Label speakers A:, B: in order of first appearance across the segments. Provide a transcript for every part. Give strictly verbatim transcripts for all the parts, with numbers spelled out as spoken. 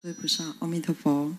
A: 诸位菩萨，阿弥陀佛。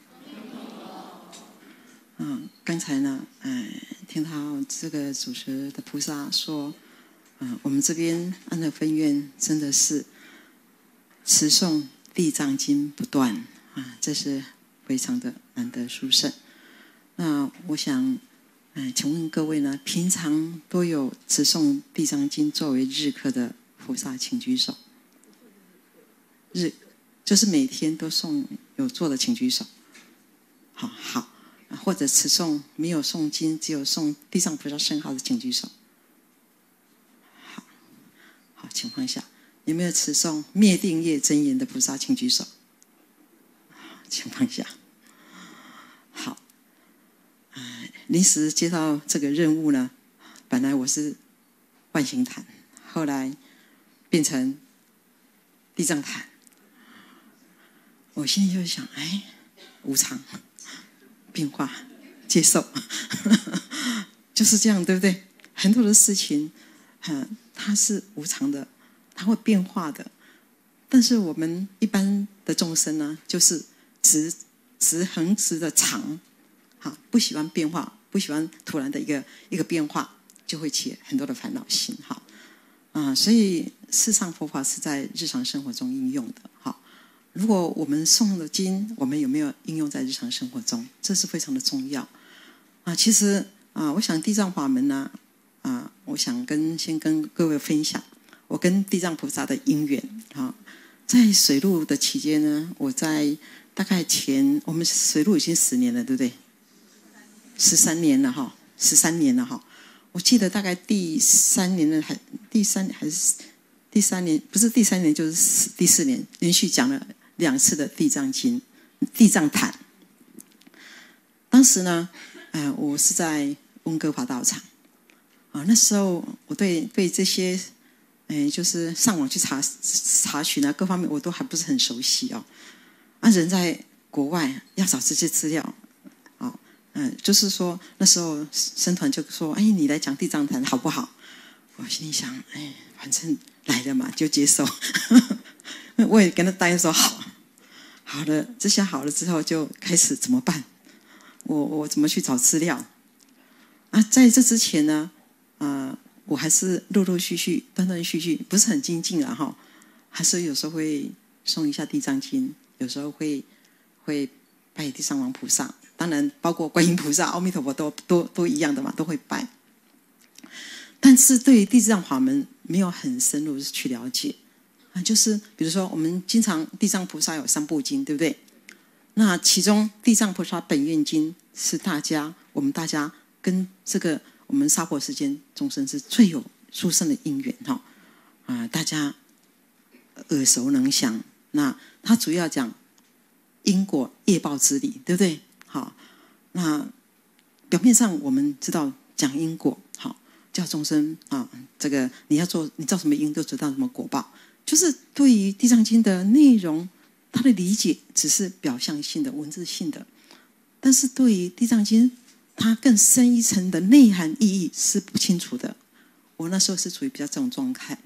A: 嗯，刚才呢，哎，听到这个主持的菩萨说，嗯，我们这边安和分院真的是持诵地藏经不断啊，这是非常的难得殊胜。那我想，哎，请问各位呢，平常都有持诵地藏经作为日课的菩萨，请举手。日就是每天都诵有做的，请举手。好好。或者持诵没有诵经，只有诵地藏菩萨圣号的，请举手。好，好情况下，有没有持诵灭定业真言的菩萨，请举手。好情况下，好，呃，临时接到这个任务呢，本来我是万行坛，后来变成地藏坛，我心里就想，哎，无常。变化，接受，就是这样，对不对？很多的事情，嗯，它是无常的，它会变化的。但是我们一般的众生呢，就是直直横直的常，好，不喜欢变化，不喜欢突然的一个一个变化，就会起很多的烦恼心，好，啊，所以世上佛法是在日常生活中应用的，好。如果我们诵的经，我们有没有应用在日常生活中？这是非常的重要啊！其实啊，我想地藏法门呢，啊，我想跟先跟各位分享我跟地藏菩萨的因缘啊。在水陆的期间呢，我在大概前我们水陆已经十年了，对不对？十三年了哈，十三年了哈。我记得大概第三年的还第三还是第三年，不是第三年就是第四年，连续讲了两次的地藏经、地藏坛。当时呢，呃，我是在温哥华道场啊。那时候我对对这些，呃，就是上网去查查询啊，各方面我都还不是很熟悉哦。啊，人在国外要找这些资料，啊，嗯、呃，就是说那时候僧团就说：“哎，你来讲地藏坛好不好？”我心里想：“哎，反正来了嘛，就接受。”我也跟他答应说好，好了，这下好了之后就开始怎么办？我我怎么去找资料？啊，在这之前呢，啊、呃，我还是陆陆续续、断断续续，不是很精进了哈，还是有时候会诵一下地藏经，有时候会会拜地藏王菩萨，当然包括观音菩萨、阿弥陀佛都都都一样的嘛，都会拜。但是对于地藏法门没有很深入去了解。就是比如说我们经常地藏菩萨有三部经，对不对？那其中地藏菩萨本愿经是大家我们大家跟这个我们娑婆世间众生是最有殊胜的因缘哈啊，大家耳熟能详。那它主要讲因果业报之理，对不对？好，那表面上我们知道讲因果，好，叫众生啊，这个你要做你造什么因，就得到什么果报。就是对于地藏经的内容，他的理解只是表象性的、文字性的，但是对于地藏经，它更深一层的内涵意义是不清楚的。我那时候是处于比较这种状态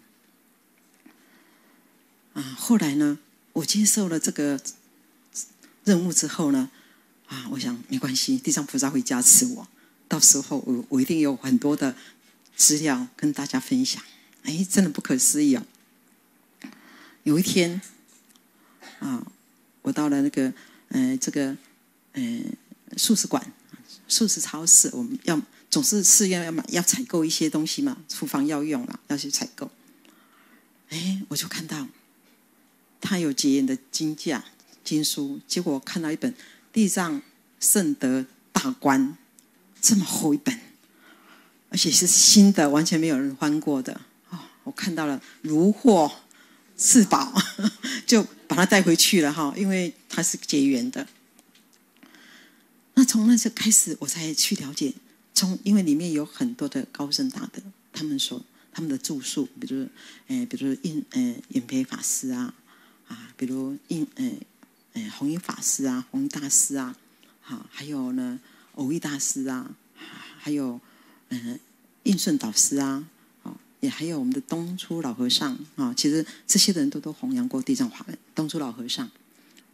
A: 啊。后来呢，我接受了这个任务之后呢，啊，我想没关系，地藏菩萨会加持我，到时候我我一定有很多的资料跟大家分享。哎，真的不可思议哦！有一天，啊，我到了那个，呃，这个，呃，素食馆、素食超市，我们要总是寺院要买要采购一些东西嘛，厨房要用了，要去采购。哎，我就看到他有结缘的经架、经书，结果我看到一本《地藏圣德大观》，这么厚一本，而且是新的，完全没有人翻过的。哦，我看到了，如获至宝，就把它带回去了哈，因为它是结缘的。那从那时候开始，我才去了解，从因为里面有很多的高僧大德，他们说他们的著述，比如，呃，比如印呃演培法师啊，啊，比如印呃呃弘一法师啊，弘一大师啊，好，还有呢偶益大师啊，还有呃印顺导师啊。也还有我们的东初老和尚啊，其实这些人都都弘扬过地藏法门。东初老和尚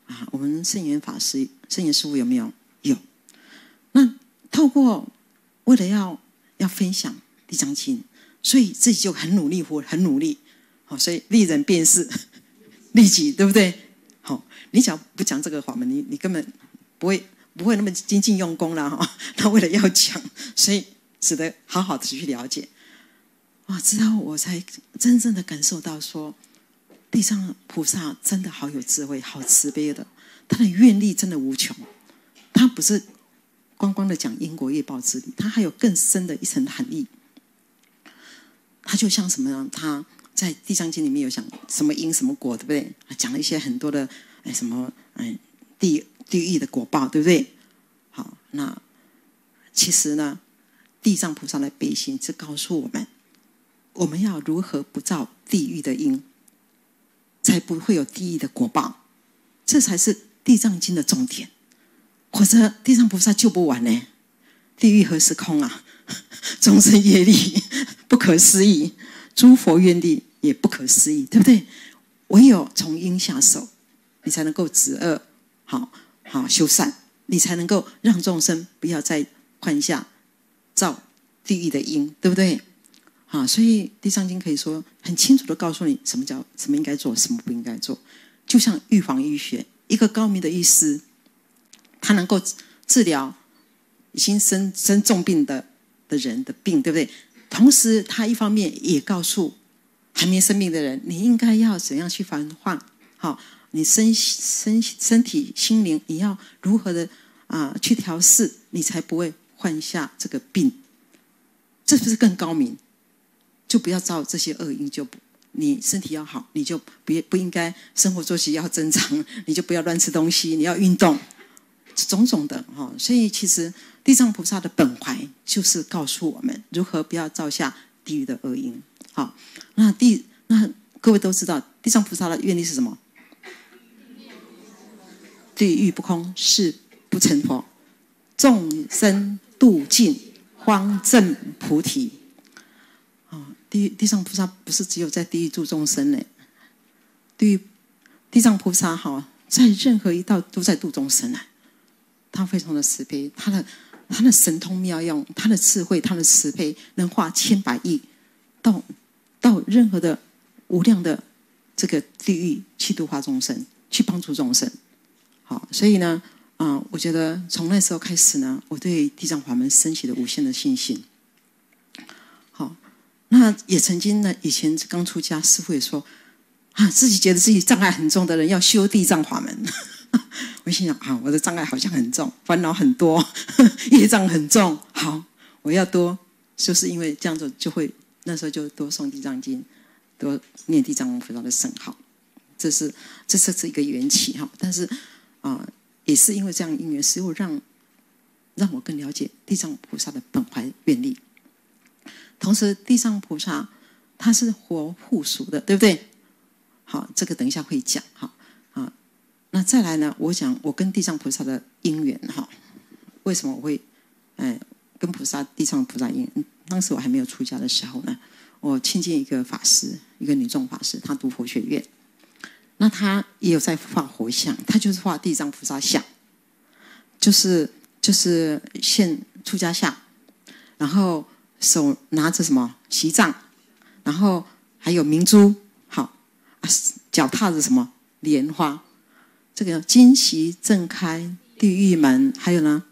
A: 啊，我们圣严法师、圣严师父有没有？有。那透过为了要要分享地藏经，所以自己就很努力活，很努力。好，所以利人便是利己，对不对？好，你只要不讲这个法门，你你根本不会不会那么精进用功了哈。他为了要讲，所以只得好好的去了解。哇，之后我才真正的感受到说，地藏菩萨真的好有智慧，好慈悲的，他的愿力真的无穷。他不是光光的讲因果业报之理，他还有更深的一层含义。他就像什么呢？他在地藏经里面有讲什么因什么果，对不对？讲了一些很多的哎什么哎地地狱的果报，对不对？好，那其实呢，地藏菩萨的悲心是告诉我们，我们要如何不造地狱的因，才不会有地狱的果报，这才是地藏经的重点。否则地藏菩萨救不完呢，地狱何时空啊？众生业力不可思议，诸佛愿力也不可思议，对不对？唯有从因下手，你才能够止恶，好好修善，你才能够让众生不要再犯下造地狱的因，对不对？好，所以地藏经可以说很清楚的告诉你什么叫什么应该做，什么不应该做。就像预防医学，一个高明的医师，他能够治疗已经生生重病的的人的病，对不对？同时他一方面也告诉还没生病的人，你应该要怎样去防患，好，你身身身体心灵你要如何的啊、呃、去调试，你才不会患下这个病。这不是更高明？就不要造这些恶因，就不你身体要好，你就不不应该生活作息要正常，你就不要乱吃东西，你要运动，种种的哈。所以其实地藏菩萨的本怀就是告诉我们如何不要造下地狱的恶因。好，那地那各位都知道，地藏菩萨的愿力是什么？地狱不空，誓不成佛，众生度尽，方证菩提。地地藏菩萨不是只有在地狱度众生呢，地狱地藏菩萨哈，在任何一道都在度众生啊。他非常的慈悲，他的他的神通妙用，他的智慧，他的慈悲，能化千百亿到到任何的无量的这个地狱去度化众生，去帮助众生。好，所以呢，啊、呃，我觉得从那时候开始呢，我对地藏法门升起了无限的信心。好。那也曾经呢，以前刚出家，师父也说啊，自己觉得自己障碍很重的人要修地藏法门。我心想啊，我的障碍好像很重，烦恼很多，业障很重。好，我要多，就是因为这样子就会那时候就多诵地藏经，多念地藏王菩萨的圣号，这是这是这一个缘起哈。但是啊、呃，也是因为这样因缘，使我让让我更了解地藏菩萨的本怀愿力。同时，地藏菩萨他是活护属的，对不对？好，这个等一下会讲哈。啊，那再来呢？我讲我跟地藏菩萨的因缘哈。为什么我会哎跟菩萨地藏菩萨因缘？当时我还没有出家的时候呢，我亲近一个法师，一个女众法师，她读佛学院，那她也有在画佛像，她就是画地藏菩萨像，就是就是现出家相，然后。手拿着什么席杖，然后还有明珠，好啊，脚踏着什么莲花，这个金席正开地狱门，还有呢，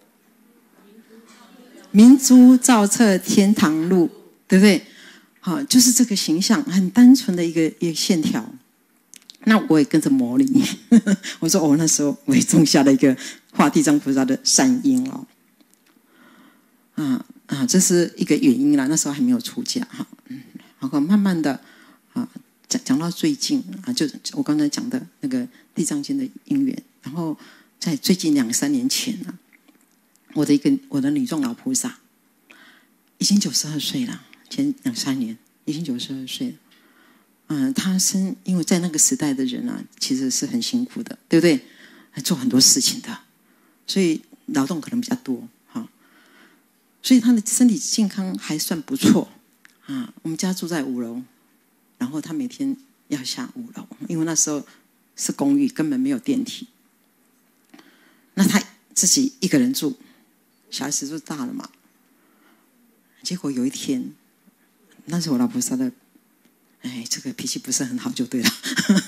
A: 明珠照彻天堂路，对不对？好，就是这个形象，很单纯的一个一个线条。那我也跟着模拟，我说我、哦、那时候我也种下了一个画地藏菩萨的善因哦，啊。啊，这是一个原因啦。那时候还没有出家哈，嗯，然后慢慢的啊，讲讲到最近啊，就我刚才讲的那个地藏经的因缘，然后在最近两三年前呢、啊，我的一个我的女众老菩萨已经九十二岁了，前两三年已经九十二岁了。嗯，她生因为在那个时代的人啊，其实是很辛苦的，对不对？做很多事情的，所以劳动可能比较多。所以他的身体健康还算不错啊。我们家住在五楼，然后他每天要下五楼，因为那时候是公寓，根本没有电梯。那他自己一个人住，小孩子就大了嘛。结果有一天，那是我老菩萨的，哎，这个脾气不是很好就对了。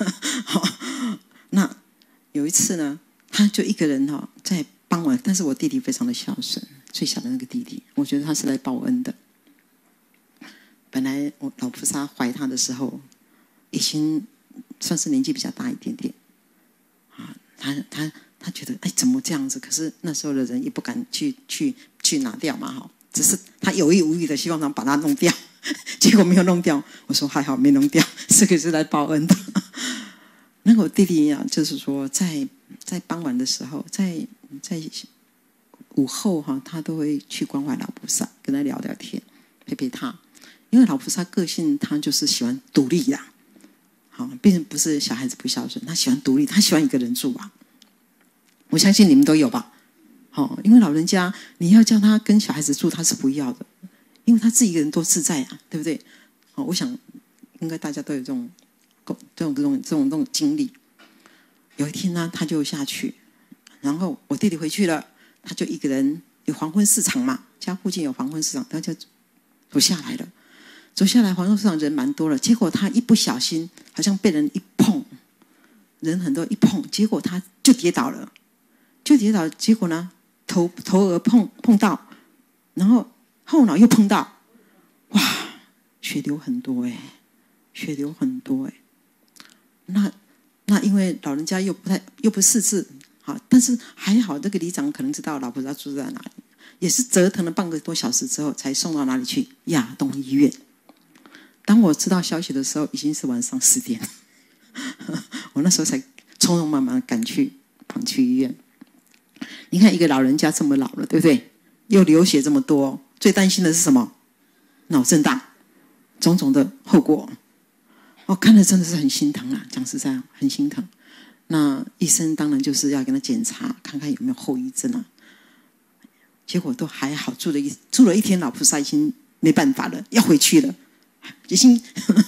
A: 那有一次呢，他就一个人哈、哦，在傍晚，但是我弟弟非常的孝顺，最小的那个弟弟，我觉得他是来报恩的。本来我老菩萨怀他的时候，已经算是年纪比较大一点点，啊，他他他觉得哎怎么这样子？可是那时候的人也不敢去去去拿掉嘛，哈，只是他有意无意的希望他把它弄掉，结果没有弄掉。我说还好没弄掉，这个是来报恩的。那个我弟弟呀、啊，就是说在在傍晚的时候，在在午后哈、啊，他都会去关怀老菩萨，跟他聊聊天，陪陪他。因为老菩萨个性，他就是喜欢独立呀、啊，好，并不是小孩子不孝顺，他喜欢独立，他喜欢一个人住啊。我相信你们都有吧？好，因为老人家你要叫他跟小孩子住，他是不要的，因为他自己一个人多自在啊，对不对？好，我想应该大家都有这种这种这种这种这种经历。有一天呢，他就下去，然后我弟弟回去了，他就一个人，有黄昏市场嘛，家附近有黄昏市场，他就走下来了。走下来，黄昏市场人蛮多了，结果他一不小心，好像被人一碰，人很多一碰，结果他就跌倒了，就跌倒，结果呢，头头额碰碰到，然后后脑又碰到，哇，血流很多哎，血流很多哎，那那因为老人家又不太又不识字，好，但是还好，这个里长可能知道老菩萨住在哪里，也是折腾了半个多小时之后，才送到哪里去？亚东医院。当我知道消息的时候，已经是晚上十点，我那时候才匆匆忙忙赶去跑去医院。你看一个老人家这么老了，对不对？又流血这么多，最担心的是什么？脑震荡，种种的后果。我看了真的是很心疼啊，讲实在很心疼。那医生当然就是要给他检查，看看有没有后遗症啊。结果都还好，住了一住了一天，老菩萨已经没办法了，要回去了，已经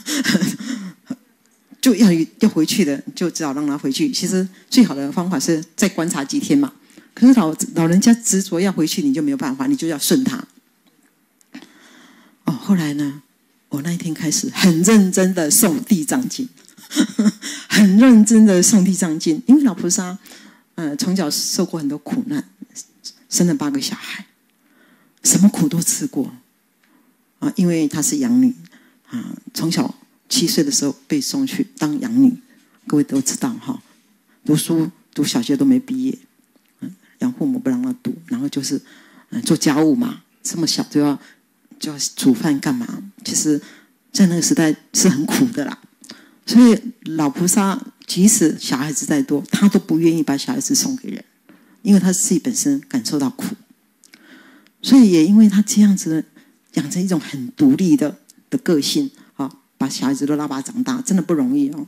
A: 就要要回去了，就只好让他回去。其实最好的方法是再观察几天嘛。可是老老人家执着要回去，你就没有办法，你就要顺他。哦，后来呢，我那一天开始很认真的诵地藏经，很认真的诵地藏经，因为老菩萨，呃，从小受过很多苦难。生了八个小孩，什么苦都吃过啊！因为她是养女啊，从小七岁的时候被送去当养女，各位都知道哈。读书读小学都没毕业，养父母不让她读，然后就是嗯做家务嘛，这么小就要就要煮饭干嘛？其实，在那个时代是很苦的啦。所以老菩萨即使小孩子再多，他都不愿意把小孩子送给人。因为他自己本身感受到苦，所以也因为他这样子养成一种很独立的的个性啊，把小孩子都拉拔长大，真的不容易哦。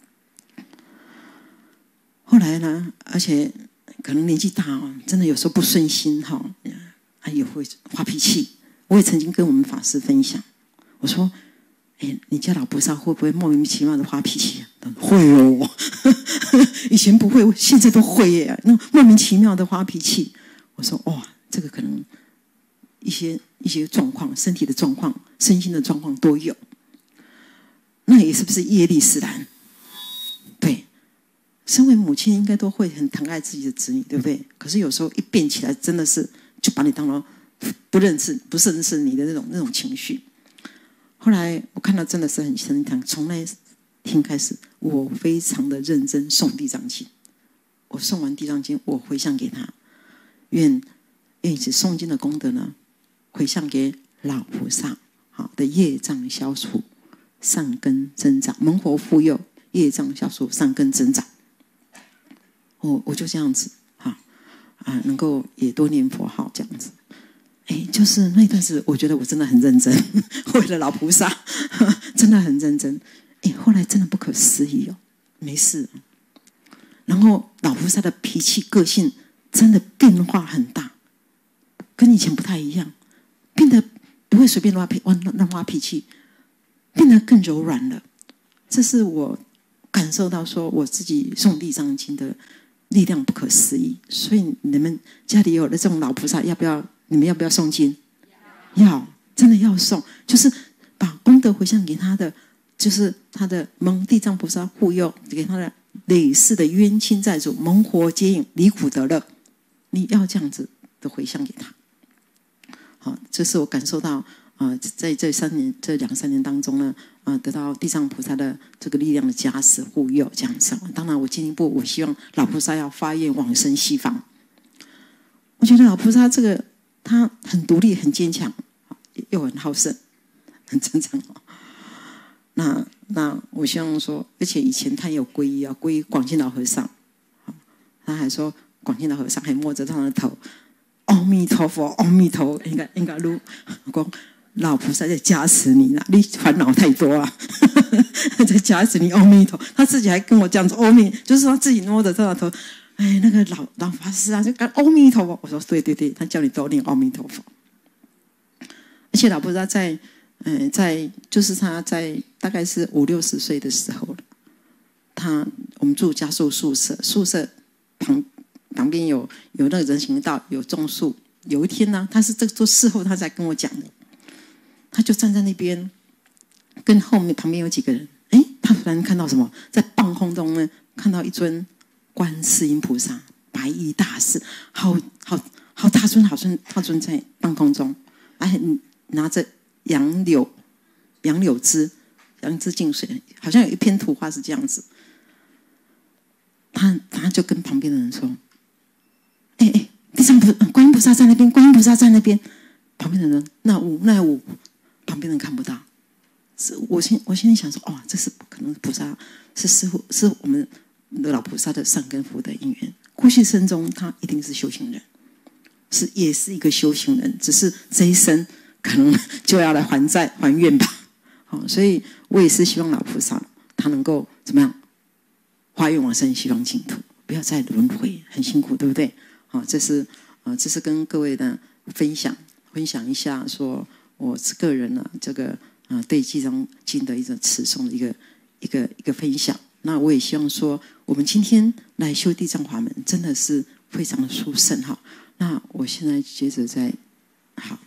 A: 后来呢，而且可能年纪大哦，真的有时候不顺心哈、哦，他也会发脾气。我也曾经跟我们法师分享，我说：“哎，你家老菩萨会不会莫名其妙的发脾气、啊？”会哦，以前不会，现在都会耶。那莫名其妙的发脾气，我说哇，这个可能一些一些状况，身体的状况、身心的状况都有。那也是不是业力使然？对，身为母亲应该都会很疼爱自己的子女，对不对？可是有时候一变起来，真的是就把你当成不认识、不认识你的那种那种情绪。后来我看到真的是很心疼，从那天开始，我非常的认真诵地藏经。我诵完地藏经，我回向给他，愿愿以此诵经的功德呢，回向给老菩萨，好的业障消除，善根增长，蒙佛护佑，业障消除，善根增长。我我就这样子，哈啊，能够也多念佛号这样子。哎，就是那段时，我觉得我真的很认真，为了老菩萨，真的很认真。哎，后来真的不可思议哦，没事。然后老菩萨的脾气个性真的变化很大，跟以前不太一样，变得不会随便乱脾乱乱发脾气，变得更柔软了。这是我感受到说我自己诵地藏经的力量不可思议。所以你们家里有了这种老菩萨，要不要？你们要不要诵经？要，真的要诵，就是把功德回向给他的，就是他的蒙地藏菩萨护佑，给他的累世的冤亲债主蒙活接引，离苦得乐。你要这样子的回向给他。好，这是我感受到啊、呃，在这三年、这两三年当中呢，啊、呃，得到地藏菩萨的这个力量的加持护佑，这样子。当然，我进一步，我希望老菩萨要发愿往生西方。我觉得老菩萨这个他很独立、很坚强，又很好胜，很正常。那那我希望说，而且以前他也有皈依啊，皈依广沁老和尚，他还说广沁老和尚还摸着他的头。阿弥陀佛，阿弥陀佛，应该应该录。我说老菩萨在加持你啦，你烦恼太多了，在加持你。阿弥陀，他自己还跟我这样子，阿弥，就是他自己摸着他的头。哎，那个老老法师啊，就讲阿弥陀佛。我说对对对，他叫你多念阿弥陀佛。而且老菩萨在，嗯、呃，在就是他在大概是五六十岁的时候了，他我们住家属宿舍，宿舍旁。旁边有有那个人行道，有种树。有一天呢，他是这做事后他才跟我讲的，他就站在那边，跟后面旁边有几个人，哎，他突然看到什么，在半空中呢，看到一尊观世音菩萨，白衣大士，好好好大尊，好尊，大尊在半空中，哎，拿着杨柳杨柳枝，杨枝净水，好像有一篇图画是这样子。他他就跟旁边的人说。哎哎，地藏菩观音菩萨在那边，观音菩萨在那边。旁边的人那五那五，旁边人看不到。是我心我心里想说，哦，这是不可能，菩萨是师父，是我们的老菩萨的善根福德因缘。过去生中他一定是修行人，是也是一个修行人，只是这一生可能就要来还债还愿吧。好，所以我也是希望老菩萨他能够怎么样，化愿往生西方净土，不要再轮回，很辛苦，对不对？好，这是啊，这是跟各位的分享，分享一下，说我个人呢、啊，这个啊对地藏经的一种持诵的一个一个一个分享。那我也希望说，我们今天来修地藏法门，真的是非常的殊胜哈。那我现在接着再好，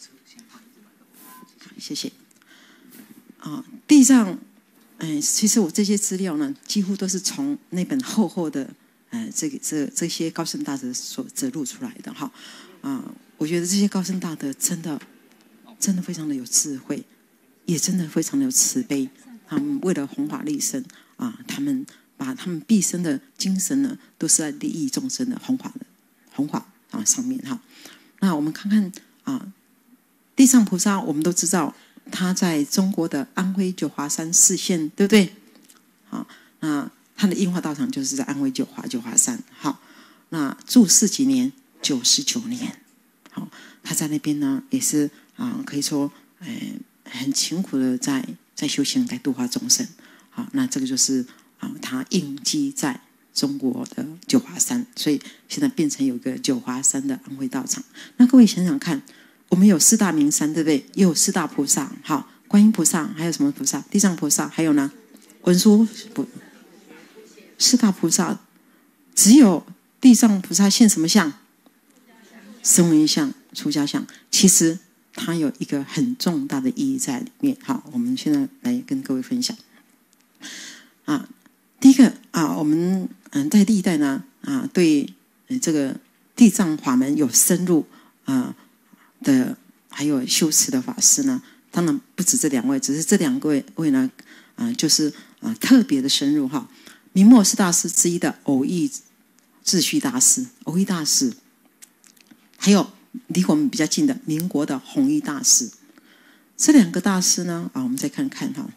A: 谢谢。啊，地藏，嗯，其实我这些资料呢，几乎都是从那本厚厚的。呃，这个这这些高僧大德所摘录出来的哈，啊、呃，我觉得这些高僧大德真的真的非常的有智慧，也真的非常的有慈悲。他们为了弘法利生啊，他们把他们毕生的精神呢，都是在利益众生的弘法的弘法啊上面哈。那我们看看啊，地藏菩萨，我们都知道他在中国的安徽九华山示现，对不对？好，那。他的应化道场就是在安徽九华九华山，好，那住世几年？九十九年，好，他在那边呢，也是啊、呃，可以说，呃，很勤苦的在在修行，在度化众生，好，那这个就是啊、呃，他应机在中国的九华山，所以现在变成有个九华山的安徽道场。那各位想想看，我们有四大名山，对不对？也有四大菩萨，好，观音菩萨，还有什么菩萨？地藏菩萨，还有呢，文殊菩。四大菩萨，只有地藏菩萨现什么相？声闻相、出家相。其实它有一个很重大的意义在里面。好，我们现在来跟各位分享。啊，第一个啊，我们嗯在历代呢啊，对这个地藏法门有深入啊的，还有修持的法师呢，当然不止这两位，只是这两位位呢啊，就是啊特别的深入哈。明末四大师之一的偶益智旭大师，偶益大师，还有离我们比较近的民国的弘一大师，这两个大师呢，啊，我们再看看哈，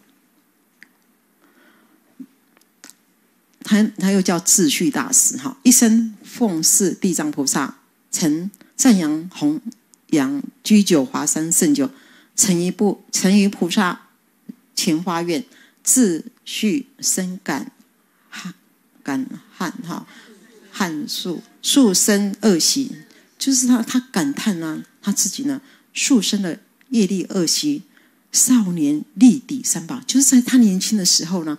A: 他他又叫智旭大师哈，一生奉侍地藏菩萨，曾赞扬弘扬居九华山圣酒，曾于部曾于菩萨前花院，自序深感。感叹哈，汗数数生恶习，就是他他感叹呢、啊，他自己呢数生的业力恶习，少年力抵三宝，就是在他年轻的时候呢，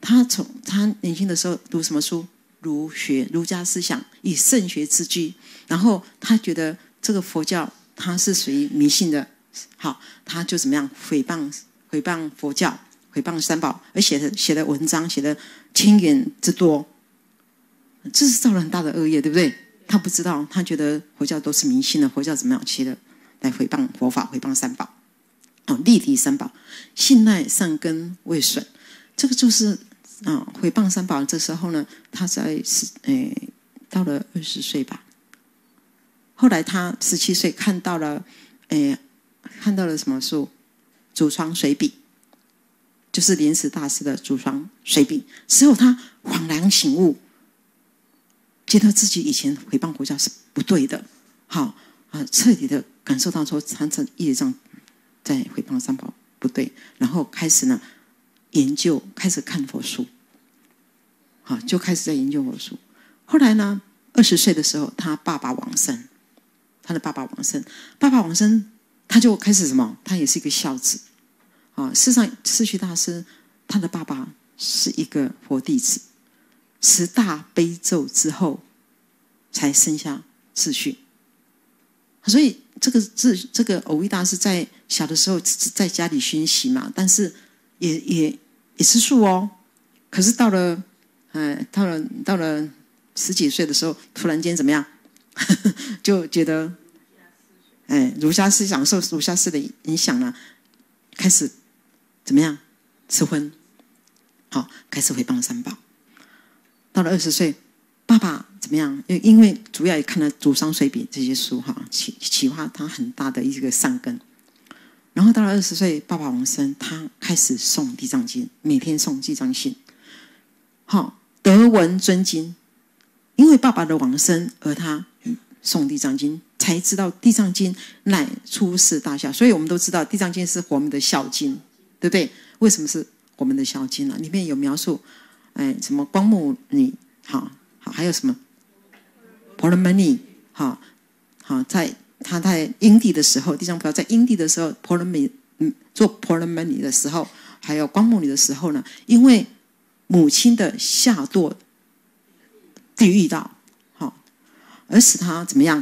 A: 他从他年轻的时候读什么书？儒学、儒家思想，以圣学自居。然后他觉得这个佛教他是属于迷信的，好，他就怎么样诽谤诽谤佛教，诽谤三宝，而写的写的文章写的千言之多，这是造了很大的恶业，对不对？他不知道，他觉得佛教都是迷信的，佛教怎么样写的来诽谤佛法，诽谤三宝，哦，立敌三宝，信赖善根未损，这个就是啊，诽谤三宝。这时候呢，他在十诶到了二十岁吧，后来他十七岁看到了诶看到了什么书？祖传随笔，就是莲池大师的祖传随笔。之后他恍然醒悟，觉得自己以前诽谤佛教是不对的，好啊，彻底的感受到说他这业障在诽谤三宝不对，然后开始呢研究，开始看佛书，好，就开始在研究佛书。后来呢，二十岁的时候，他爸爸往生，他的爸爸往生，爸爸往生，他就开始什么？他也是一个孝子啊。事实上，释虚大师他的爸爸是一个佛弟子，十大悲咒之后才生下释虚。所以这个这这个蕅益大师在小的时候在家里熏习嘛，但是也也也吃素哦。可是到了呃到了到了十几岁的时候，突然间怎么样，就觉得哎儒家思想受儒家思的影响呢，开始怎么样吃荤，好，开始诽谤三宝。到了二十岁，爸爸怎么样？因为主要也看了《祖商随笔》这些书哈，启启发他很大的一个善根。然后到了二十岁，爸爸往生，他开始诵《地藏经》，每天诵《地藏经》，好，得闻尊经。因为爸爸的往生，而他诵《地藏经》，才知道《地藏经》乃出世大孝。所以我们都知道，《地藏经》是我们的孝经，对不对？为什么是我们的孝经呢？里面有描述，哎，什么光目女，好，好，还有什么婆罗门女，好，好，在他在因地的时候，地藏菩萨在因地的时候，婆罗门嗯做婆罗门女的时候，还有光目女的时候呢，因为母亲的下堕地狱道，好，而使他怎么样？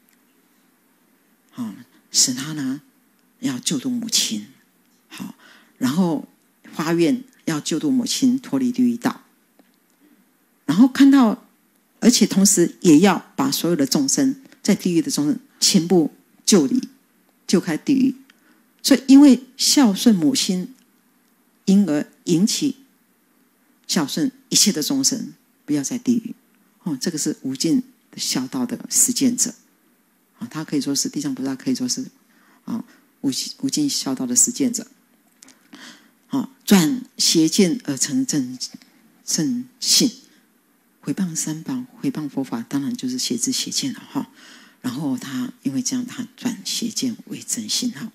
A: 好，使他呢要救度母亲，好，然后发愿要救度母亲脱离地狱道，然后看到，而且同时也要把所有的众生在地狱的众生全部救离，救开地狱。所以因为孝顺母亲，因而引起孝顺一切的众生不要在地狱。哦，这个是无尽的孝道的实践者啊，他可以说是地藏菩萨，可以说是啊无无尽孝道的实践者。啊，转邪见而成正正信，诽谤三宝，诽谤佛法，当然就是邪知邪见了哈。然后他因为这样，他转邪见为正信哈。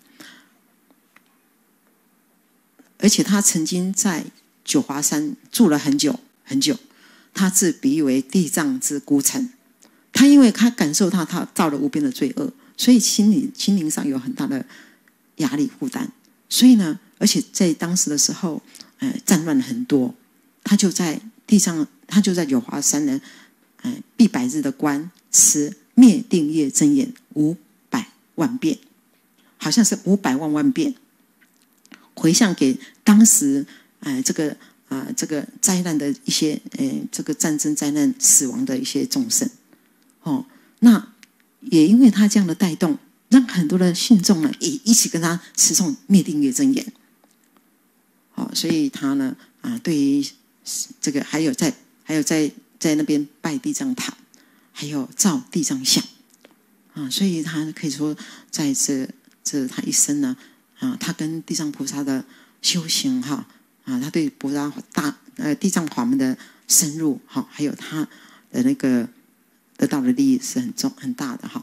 A: 而且他曾经在九华山住了很久很久。他自比喻为地藏之孤城，他因为他感受到他造了无边的罪恶，所以心理心灵上有很大的压力负担。所以呢，而且在当时的时候，呃，战乱很多，他就在地上，他就在九华山呢，呃，闭百日的关，持灭定业真言五百万遍，好像是五百万万遍，回向给当时，呃，这个。啊，这个灾难的一些，呃，这个战争灾难死亡的一些众生，哦，那也因为他这样的带动，让很多的信众呢也一起跟他持诵灭定业真言，好、哦，所以他呢，啊，对于这个还有在还有在在那边拜地藏塔，还有造地藏像，啊，所以他可以说在这这他一生呢，啊，他跟地藏菩萨的修行哈。啊，他对菩萨大呃地藏法门的深入，哈，还有他的那个得到的利益是很重很大的哈。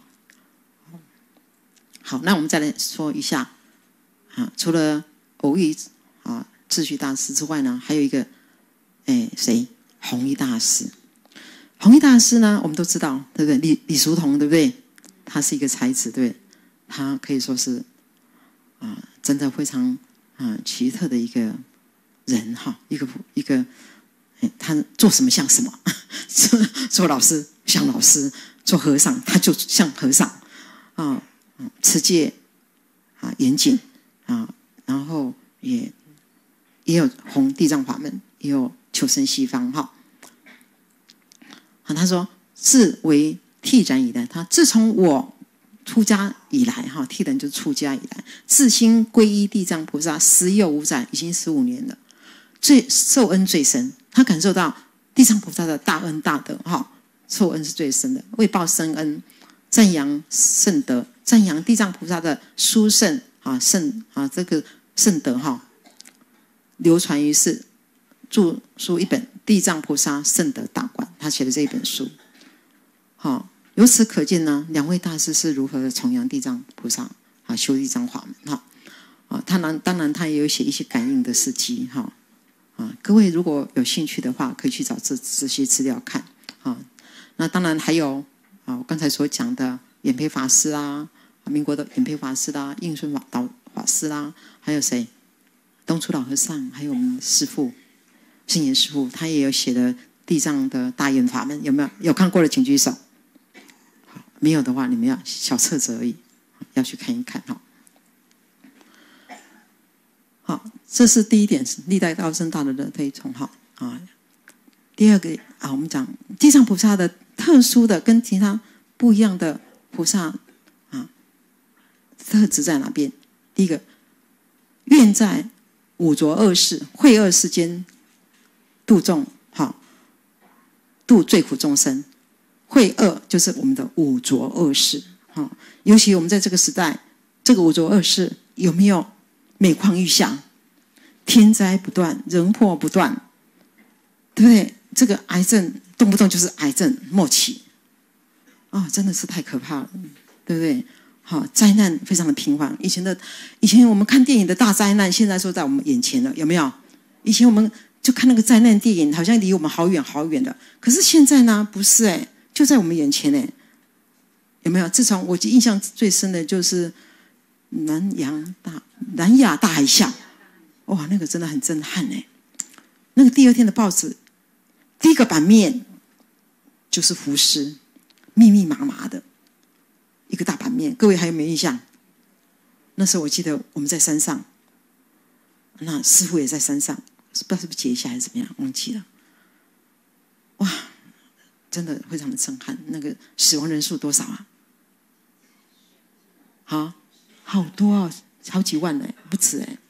A: 好，那我们再来说一下啊，除了蕅益啊智虚大师之外呢，还有一个哎谁弘一大师。弘一大师呢，我们都知道，对不对？李李叔同，对不对？他是一个才子，对不对？他可以说是啊，真的非常啊奇特的一个。人哈，一个一个他做什么像什么，做老师像老师，做和尚他就像和尚啊，持戒啊严谨啊，然后也也有弘地藏法门，也有求生西方哈。啊，他说自为剃然以来，他自从我出家以来哈，剃然就是出家以来，自心皈依地藏菩萨十有五载，已经十五年了，最受恩最深。他感受到地藏菩萨的大恩大德哈，受恩是最深的，为报深恩，赞扬圣德，赞扬地藏菩萨的殊胜啊圣啊这个圣德哈，流传于世，著书一本《地藏菩萨圣德大观》，他写的这一本书。好，由此可见呢，两位大师是如何崇扬地藏菩萨啊，修地藏法门哈啊，他当当然他也有写一些感应的事迹哈。啊，各位如果有兴趣的话，可以去找这这些资料看啊。那当然还有啊，我刚才所讲的演培法师啦，民国的演培法师啦，应顺法导法师啦，还有谁？东初老和尚，还有我们师父圣严师父，他也有写的地藏的大愿法门，有没有？有看过的请举手。好，没有的话，你们要小册子而已，要去看一看哈。好，这是第一点，是历代高僧大德的推崇哈啊。第二个啊，我们讲地藏菩萨的特殊的跟其他不一样的菩萨啊特质在哪边？第一个，愿在五浊恶世、秽恶世间度众，哈，度最苦众生。秽恶就是我们的五浊恶世，哈，尤其我们在这个时代，这个五浊恶世有没有每况愈下？天灾不断，人祸不断，对不对？这个癌症动不动就是癌症末期，啊、哦，真的是太可怕了，对不对？好，灾难非常的频繁。以前的，以前我们看电影的大灾难，现在说在我们眼前了，有没有？以前我们就看那个灾难电影，好像离我们好远好远的。可是现在呢，不是哎，就在我们眼前哎，有没有？自从我印象最深的就是南洋大南亚大海啸，哇，那个真的很震撼哎。那个第二天的报纸，第一个版面就是浮尸，密密麻麻的。一个大版面，各位还有没有印象？那时候我记得我们在山上，那师父也在山上，不知道是不是节下还是怎么样，忘记了。哇，真的非常的震撼。那个死亡人数多少啊？好，好多哦，好几万哎，不止哎。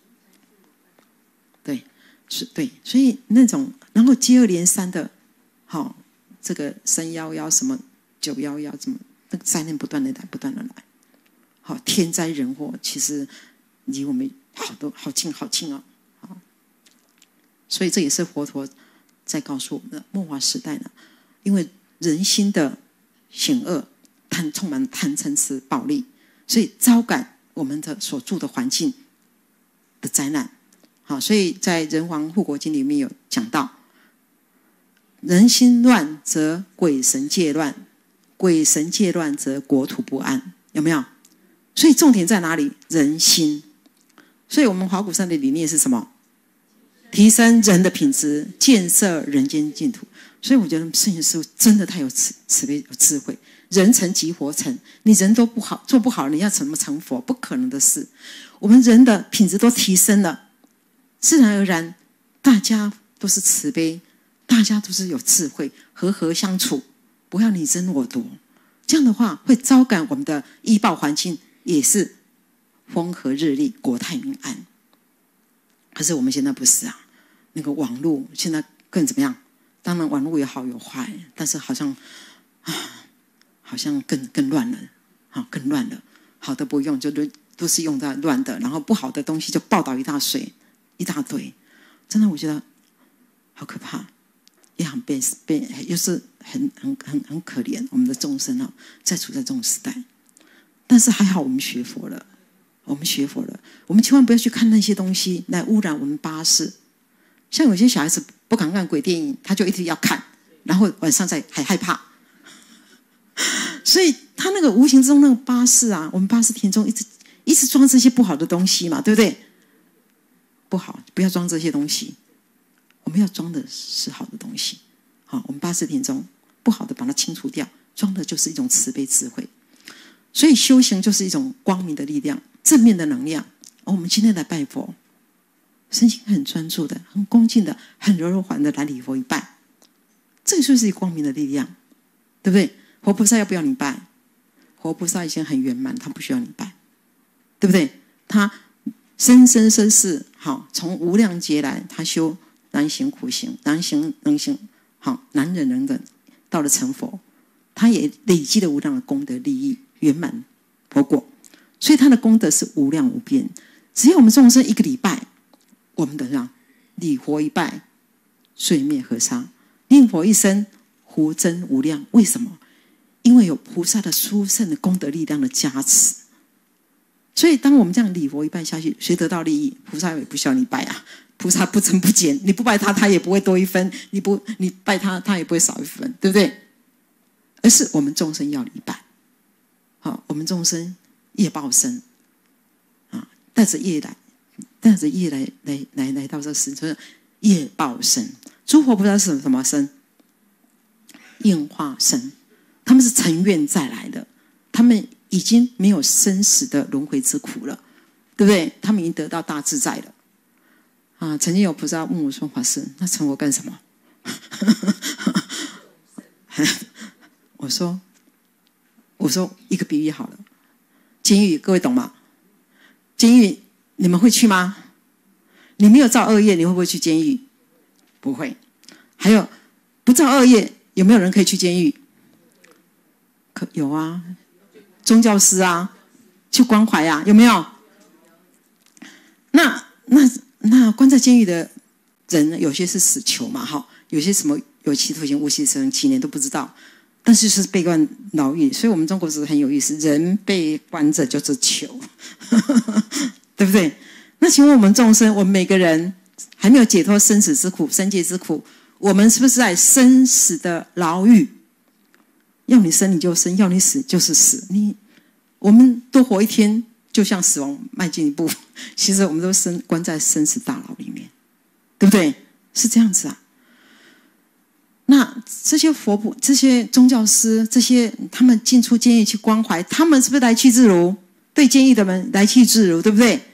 A: 对，是对，所以那种然后接二连三的，好、哦，这个三幺幺什么九幺幺怎么？那个灾难不断的来，不断的来，好，天灾人祸其实离我们好多好近好近哦，好，所以这也是佛陀在告诉我们的末法时代呢，因为人心的险恶，贪充满贪嗔痴暴力，所以招感我们的所住的环境的灾难，好，所以在《人王护国经》里面有讲到，人心乱则鬼神界乱。鬼神界乱则国土不安，有没有？所以重点在哪里？人心。所以我们华骨山的理念是什么？提升人的品质，建设人间净土。所以我觉得圣严师父真的太有慈慈悲有智慧。人成即佛成，你人都不好，做不好，你要怎么成佛？不可能的事。我们人的品质都提升了，自然而然，大家都是慈悲，大家都是有智慧，和和相处。不要你争我夺，这样的话会招感我们的医报环境也是风和日丽，国泰民安。可是我们现在不是啊，那个网络现在更怎么样？当然网络有好有坏，但是好像啊，好像更更乱了，啊，更乱了。好的不用，就都都是用在乱的，然后不好的东西就报道一大水一大堆，真的我觉得好可怕。也很悲悲，又是很很很很可怜我们的众生哦，在处在这种时代。但是还好我们学佛了，我们学佛了，我们千万不要去看那些东西来污染我们八识。像有些小孩子不敢看鬼电影，他就一直要看，然后晚上再还害怕。所以他那个无形之中那个八识啊，我们八识田中一直一直装这些不好的东西嘛，对不对？不好，不要装这些东西。 我们要装的是好的东西。好，我们八字田中不好的把它清除掉，装的就是一种慈悲智慧。所以修行就是一种光明的力量，正面的能量。而我们今天来拜佛，身心很专注的，很恭敬的，很柔和的来礼佛一拜，这个就是一个光明的力量，对不对？活菩萨要不要你拜？活菩萨已经很圆满，他不需要你拜，对不对？他生生世世好，从无量劫来，他修难行苦行，难行能行，好，难忍能忍，到了成佛，他也累积了无量的功德利益，圆满佛果，所以他的功德是无量无边。只要我们众生一个礼拜，我们的让礼佛一拜，碎灭河沙，念佛一生，福增无量。为什么？因为有菩萨的殊胜的功德力量的加持。所以当我们这样礼佛一拜下去，谁得到利益？菩萨也不需要你拜啊，菩萨不增不减，你不拜他，他也不会多一分；你不你拜他，他也不会少一分，对不对？而是我们众生要礼拜，好，我们众生业报身啊，带着业来，带着业来来来来到这个世，就是业报身。诸佛菩萨是什么身？应化身，他们是成愿再来的，他们已经没有生死的轮回之苦了，对不对？他们已经得到大自在了。啊，曾经有菩萨问我说：“法师，那成佛干什么？”我说：“我说一个比喻好了，监狱，各位懂吗？监狱你们会去吗？你没有造恶业，你会不会去监狱？不会。还有不造恶业，有没有人可以去监狱？可有啊，宗教师啊，去关怀啊，有没有？那那那关在监狱的人，有些是死囚嘛，哈，有些什么有期徒刑、无期徒刑七年都不知道，但是是被关牢狱。所以我们中国是很有意思，人被关着就是囚，对不对？那请问我们众生，我们每个人还没有解脱生死之苦、生界之苦，我们是不是在生死的牢狱？要你生你就生，要你死就是死。你我们多活一天，就像死亡迈进一步。其实我们都生关在生死大牢里面，对不对？是这样子啊。那这些佛菩、这些宗教师、这些他们进出监狱去关怀，他们是不是来去自如？对监狱的人来去自如，对不对？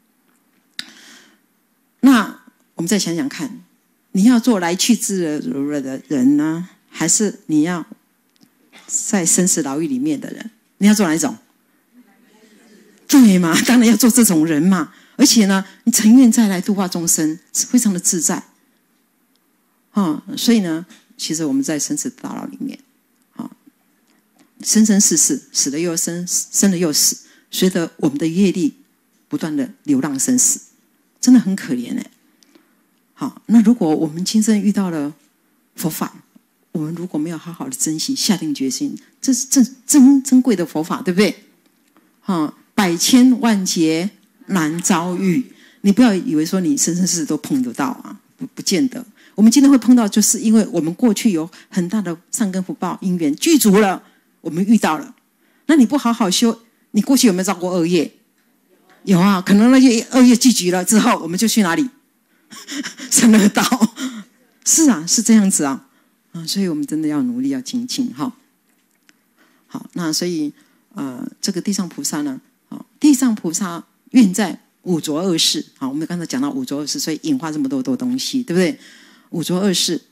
A: 那我们再想想看，你要做来去自如的人呢，还是你要在生死牢狱里面的人？你要做哪一种？对嘛，当然要做这种人嘛。而且呢，你成愿再来度化众生，是非常的自在。啊、哦，所以呢，其实我们在生死大牢里面，啊、哦，生生世世，死了又生，生了又死，随着我们的业力不断的流浪生死，真的很可怜哎。好，那如果我们今生遇到了佛法，我们如果没有好好的珍惜，下定决心，这是珍珍珍贵的佛法，对不对？啊，百千万劫难遭遇，你不要以为说你生生世世都碰得到啊，不不见得。我们今天会碰到，就是因为我们过去有很大的善根福报因缘具足了，我们遇到了。那你不好好修，你过去有没有造过恶业？有啊，可能那些恶业聚集了之后，我们就去哪里？上恶道。是啊，是这样子啊。啊，所以我们真的要努力，要精进哈。好，那所以呃，这个地藏菩萨呢，啊，地藏菩萨愿在五浊恶世。好，我们刚才讲到五浊恶世，所以引化这么多多东西，对不对？五浊恶世。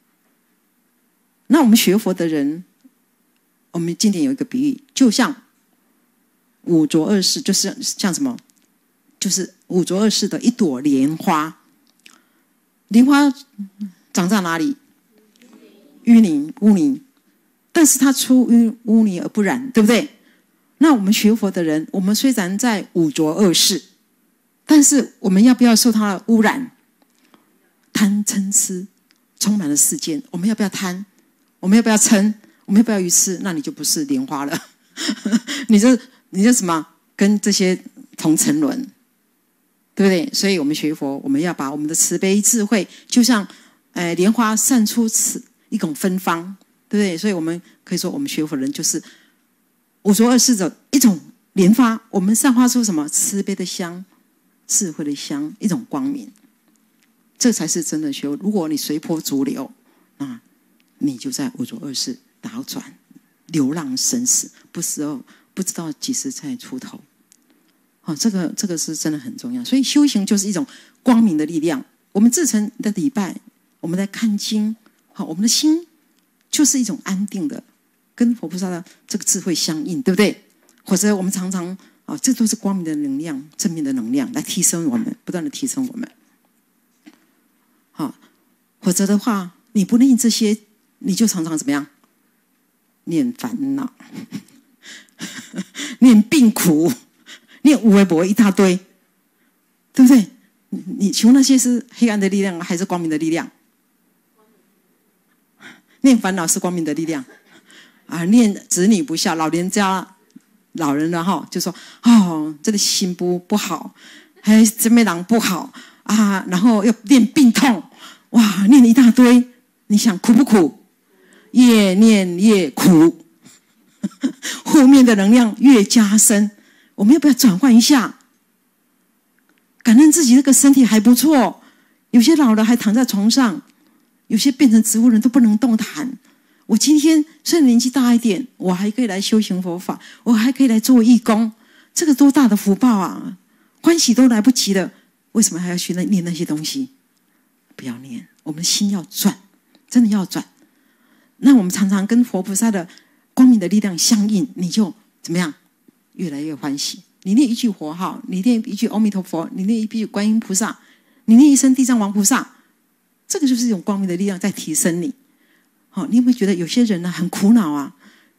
A: 那我们学佛的人，我们经典有一个比喻，就像五浊恶世，就是像什么？就是五浊恶世的一朵莲花。莲花长在哪里？淤泥污泥，但是它出淤污泥而不染，对不对？那我们学佛的人，我们虽然在五浊恶世，但是我们要不要受它的污染？贪嗔痴充满了世间，我们要不要贪？我们要不要嗔？我们要不要愚痴？那你就不是莲花了，你就你就什么跟这些同沉沦，对不对？所以我们学佛，我们要把我们的慈悲智慧，就像呃莲花散出此一种芬芳，对不对？所以我们可以说，我们学佛人就是五浊恶世的一种莲花，我们散发出什么慈悲的香、智慧的香，一种光明。 这才是真的学佛。如果你随波逐流，那你就在五浊恶世打转，流浪生死，不时候不知道几时才出头。哦，这个这个是真的很重要。所以修行就是一种光明的力量。我们自成的礼拜，我们在看经，好，我们的心就是一种安定的，跟佛菩萨的这个智慧相应，对不对？或者我们常常啊，这都是光明的能量，正面的能量来提升我们，不断的提升我们。好，否则的话，你不念这些，你就常常怎么样？念烦恼，念病苦，念无为不为一大堆，对不对？你请问那些是黑暗的力量还是光明的力量？念烦恼是光明的力量啊！念子女不孝，老人家老人了哈，就说哦，这个心不不好，还这边人不好啊，然后又念病痛，哇，念一大堆，你想苦不苦？越念越苦，负面的能量越加深。我们要不要转换一下？感恩自己这个身体还不错，有些老了还躺在床上，有些变成植物人都不能动弹。我今天虽然年纪大一点，我还可以来修行佛法，我还可以来做义工，这个多大的福报啊！欢喜都来不及了，为什么还要去念那些东西？不要念，我们的心要转，真的要转。那我们常常跟佛菩萨的光明的力量相应，你就怎么样？越来越欢喜。你念一句佛号，你念一句阿弥陀佛，你念一句观音菩萨，你念一声地藏王菩萨，这个就是一种光明的力量在提升你。好，你有没有觉得有些人呢很苦恼啊？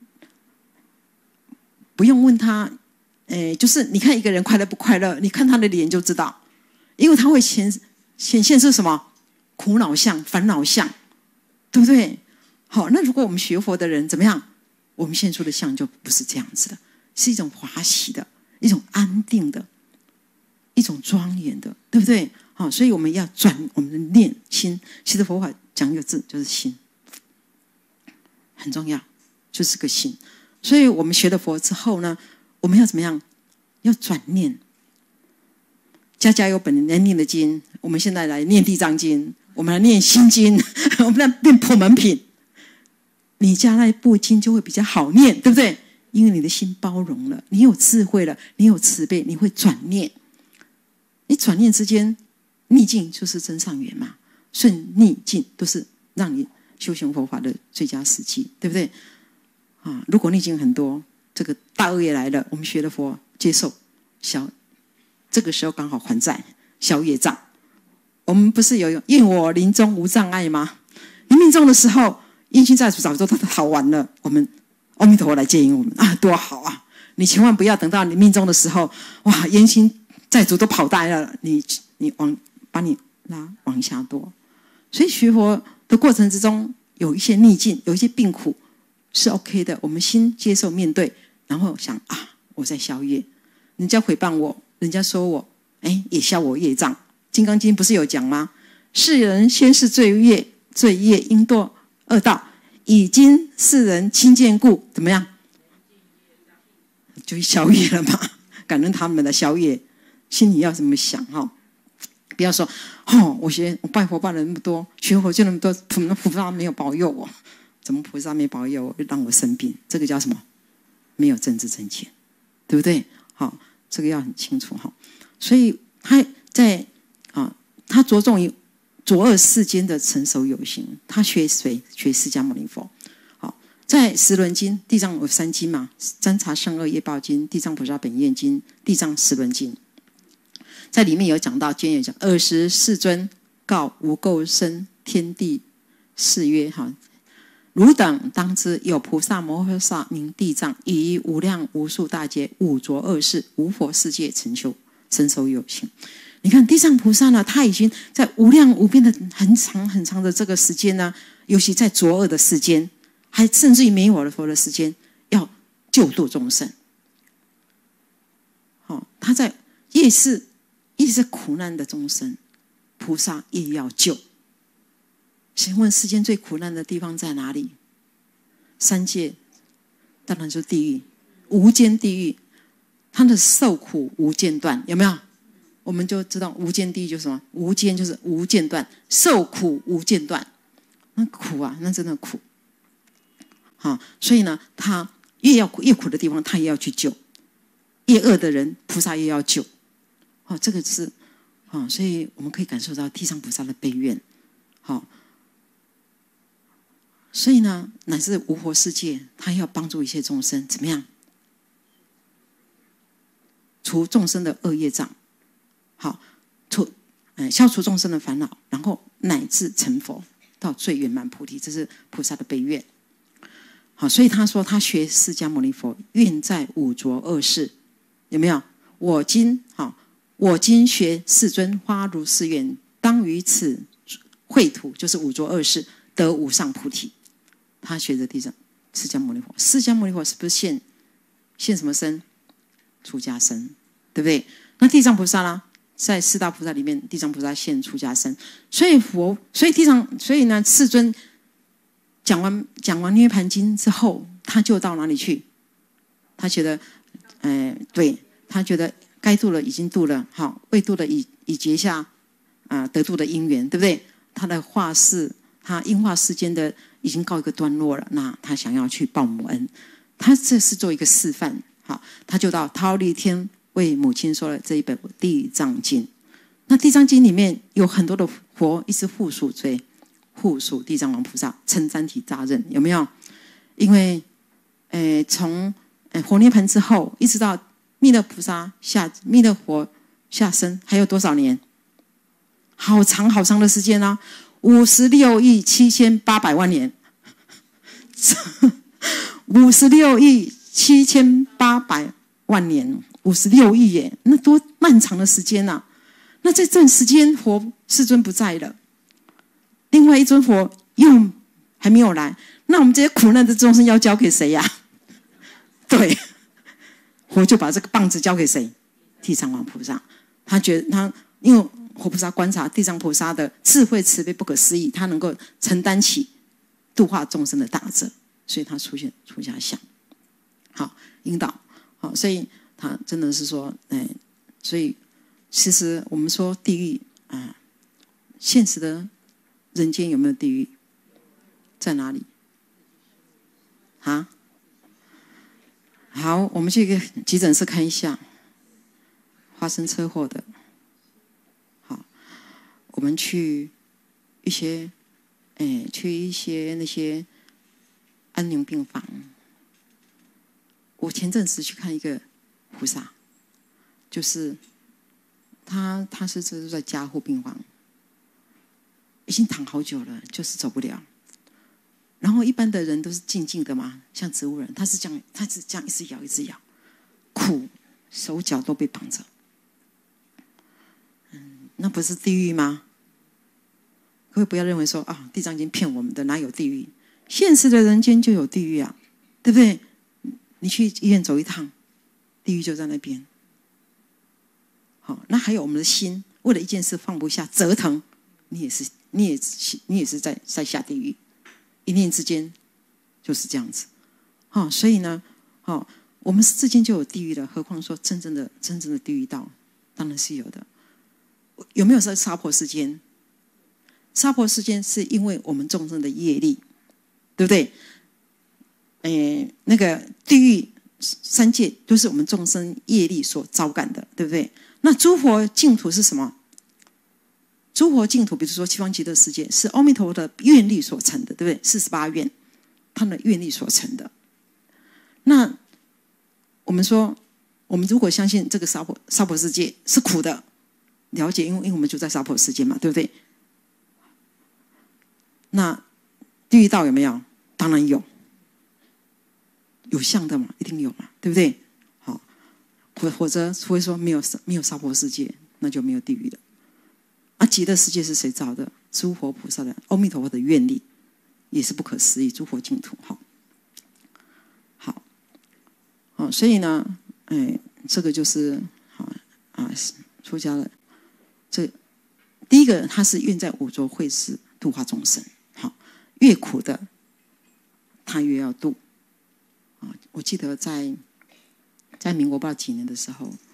A: 不用问他，诶，就是你看一个人快乐不快乐，你看他的脸就知道，因为他会显显现出什么苦恼相、烦恼相，对不对？好，那如果我们学佛的人怎么样？我们现出的相就不是这样子的，是一种华喜的。一种安定的，一种庄严的，对不对？好，所以我们要转我们的念心。其实佛法讲一个字，就是心，很重要，就是个心。所以我们学了佛之后呢，我们要怎么样？要转念。家家有本难念的经，我们现在来念地藏经，我们来念心经，我们来念普门品。你家那部经就会比较好念，对不对？因为你的心包容了，你有智慧了，你有慈悲，你会转念。你转念之间，逆境就是真上缘嘛，顺逆境都是让你修行佛法的最佳时机，对不对？啊，如果逆境很多，这个大恶业来了，我们学了佛，接受消，这个时候刚好还债，消业障。我们不是有愿我临终无障碍吗？你命中的时候，冤亲债主早就都逃完了，我们。阿弥陀佛来接引我们啊，多好啊！你千万不要等到你命中的时候，哇，冤亲债主都跑呆了，你你往把你拉往下多。所以学佛的过程之中，有一些逆境，有一些病苦是 OK 的，我们心接受面对，然后想啊，我在消业，人家诽谤我，人家说我，哎，也消我业障。《金刚经》不是有讲吗？世人先是罪业，罪业应堕恶道。已经世人亲见故，怎么样？就消业了嘛。感恩他们的消业，心里要怎么想哈？不要说哦，我学我拜佛拜了那么多，学佛就那么多，菩萨没有保佑我，怎么菩萨没保佑我，让我生病？这个叫什么？没有政治正见，对不对？好，这个要很清楚哈。所以他在啊，他着重于。浊恶世间的成熟有形，他学谁？学释迦牟尼佛。好，在十轮经，地藏有三经嘛，占察胜恶业报经、地藏菩萨本愿经、地藏十轮经，在里面有讲到，今天有讲尔时世尊告无垢身天地誓曰：哈，汝等当知，有菩萨摩诃萨名地藏，以无量无数大劫五浊恶世无佛世界成就成熟有形。你看地藏菩萨呢，他已经在无量无边的很长很长的这个时间呢，尤其在浊恶的时间，还甚至于没有了佛的时间，要救度众生。哦，他在夜世一直苦难的众生，菩萨也要救。请问世间最苦难的地方在哪里？三界，当然就是地狱，无间地狱，他的受苦无间断，有没有？ 我们就知道无间地狱就是什么？无间就是无间断，受苦无间断，那苦啊，那真的苦。好，所以呢，他越要苦越苦的地方，他也要去救；越恶的人，菩萨也要救。哦，这个是，哦，所以我们可以感受到地藏菩萨的悲愿。好，所以呢，乃至无佛世界，他要帮助一切众生，怎么样？除众生的恶业障，好，除呃消除众生的烦恼，然后乃至成佛，到最圆满菩提，这是菩萨的悲愿。好，所以他说他学释迦牟尼佛，愿在五浊恶世，有没有？我今好，我今学世尊发如是愿，当于此秽土，就是五浊恶世，得无上菩提。他学的地藏释迦牟尼佛，释迦牟尼佛是不是现现什么身？出家身，对不对？那地藏菩萨呢？在四大菩萨里面，地藏菩萨现出家身，所以佛，所以地藏，所以呢，世尊讲完讲完涅盘经之后，他就到哪里去？他觉得，呃，对他觉得该度了已经度了，好，未度的已已结下啊、呃、得度的因缘，对不对？他的化世，他因化世间的已经告一个段落了，那他想要去报母恩，他这是做一个示范。好，他就到忉利天为母亲说了这一本《地藏经》。那《地藏经》里面有很多的佛一直护属谁？护属地藏王菩萨，称赞体大任，有没有？因为，呃，从呃佛涅盘之后，一直到弥勒菩萨下弥勒佛下生，还有多少年？好长好长的时间啊！五十六亿七千八百万年，五十六亿。七千八百万年，五十六亿耶，那多漫长的时间啊！那在这段时间，佛世尊不在了，另外一尊佛又还没有来，那我们这些苦难的众生要交给谁呀、啊？对，佛就把这个棒子交给谁？地藏王菩萨。他觉得他因为活菩萨观察地藏菩萨的智慧慈悲不可思议，他能够承担起度化众生的大责，所以他出现出家相。好，引导，好，所以他真的是说，哎，所以其实我们说地狱啊，现实的人间有没有地狱？在哪里？啊？好，我们去一个急诊室看一下，发生车祸的。好，我们去一些，哎，去一些那些安宁病房。我前阵子去看一个菩萨，就是他，他是住在加护病房，已经躺好久了，就是走不了。然后一般的人都是静静的嘛，像植物人，他是这样，他是这样一直摇，一直摇，苦，手脚都被绑着。嗯，那不是地狱吗？各位不要认为说啊，地藏经骗我们的，哪有地狱？现实的人间就有地狱啊，对不对？你去医院走一趟，地狱就在那边。好，那还有我们的心，为了一件事放不下，折腾，你也是，你也是，你也是在在下地狱。一念之间，就是这样子。好，所以呢，好，我们之间就有地狱了，何况说真正的真正的地狱道，当然是有的。有没有在娑婆世间？娑婆世间是因为我们众生的业力，对不对？诶，那个地狱三界都是我们众生业力所招感的，对不对？那诸佛净土是什么？诸佛净土，比如说西方极乐世界，是阿弥陀佛的愿力所成的，对不对？四十八愿，他的愿力所成的。那我们说，我们如果相信这个娑婆娑婆世界是苦的，了解，因为因为我们就在娑婆世界嘛，对不对？那地狱道有没有？当然有。有相的嘛，一定有嘛，对不对？好，或或者除非说没有没有娑婆世界，那就没有地狱了。啊，极乐世界是谁造的？诸佛菩萨的阿弥陀佛的愿力，也是不可思议。诸佛净土，好，好，好，所以呢，哎，这个就是好啊，出家了。这第一个，他是愿在五浊慧世度化众生，好，越苦的他越要度。我记得在在民国不知道几年的时候，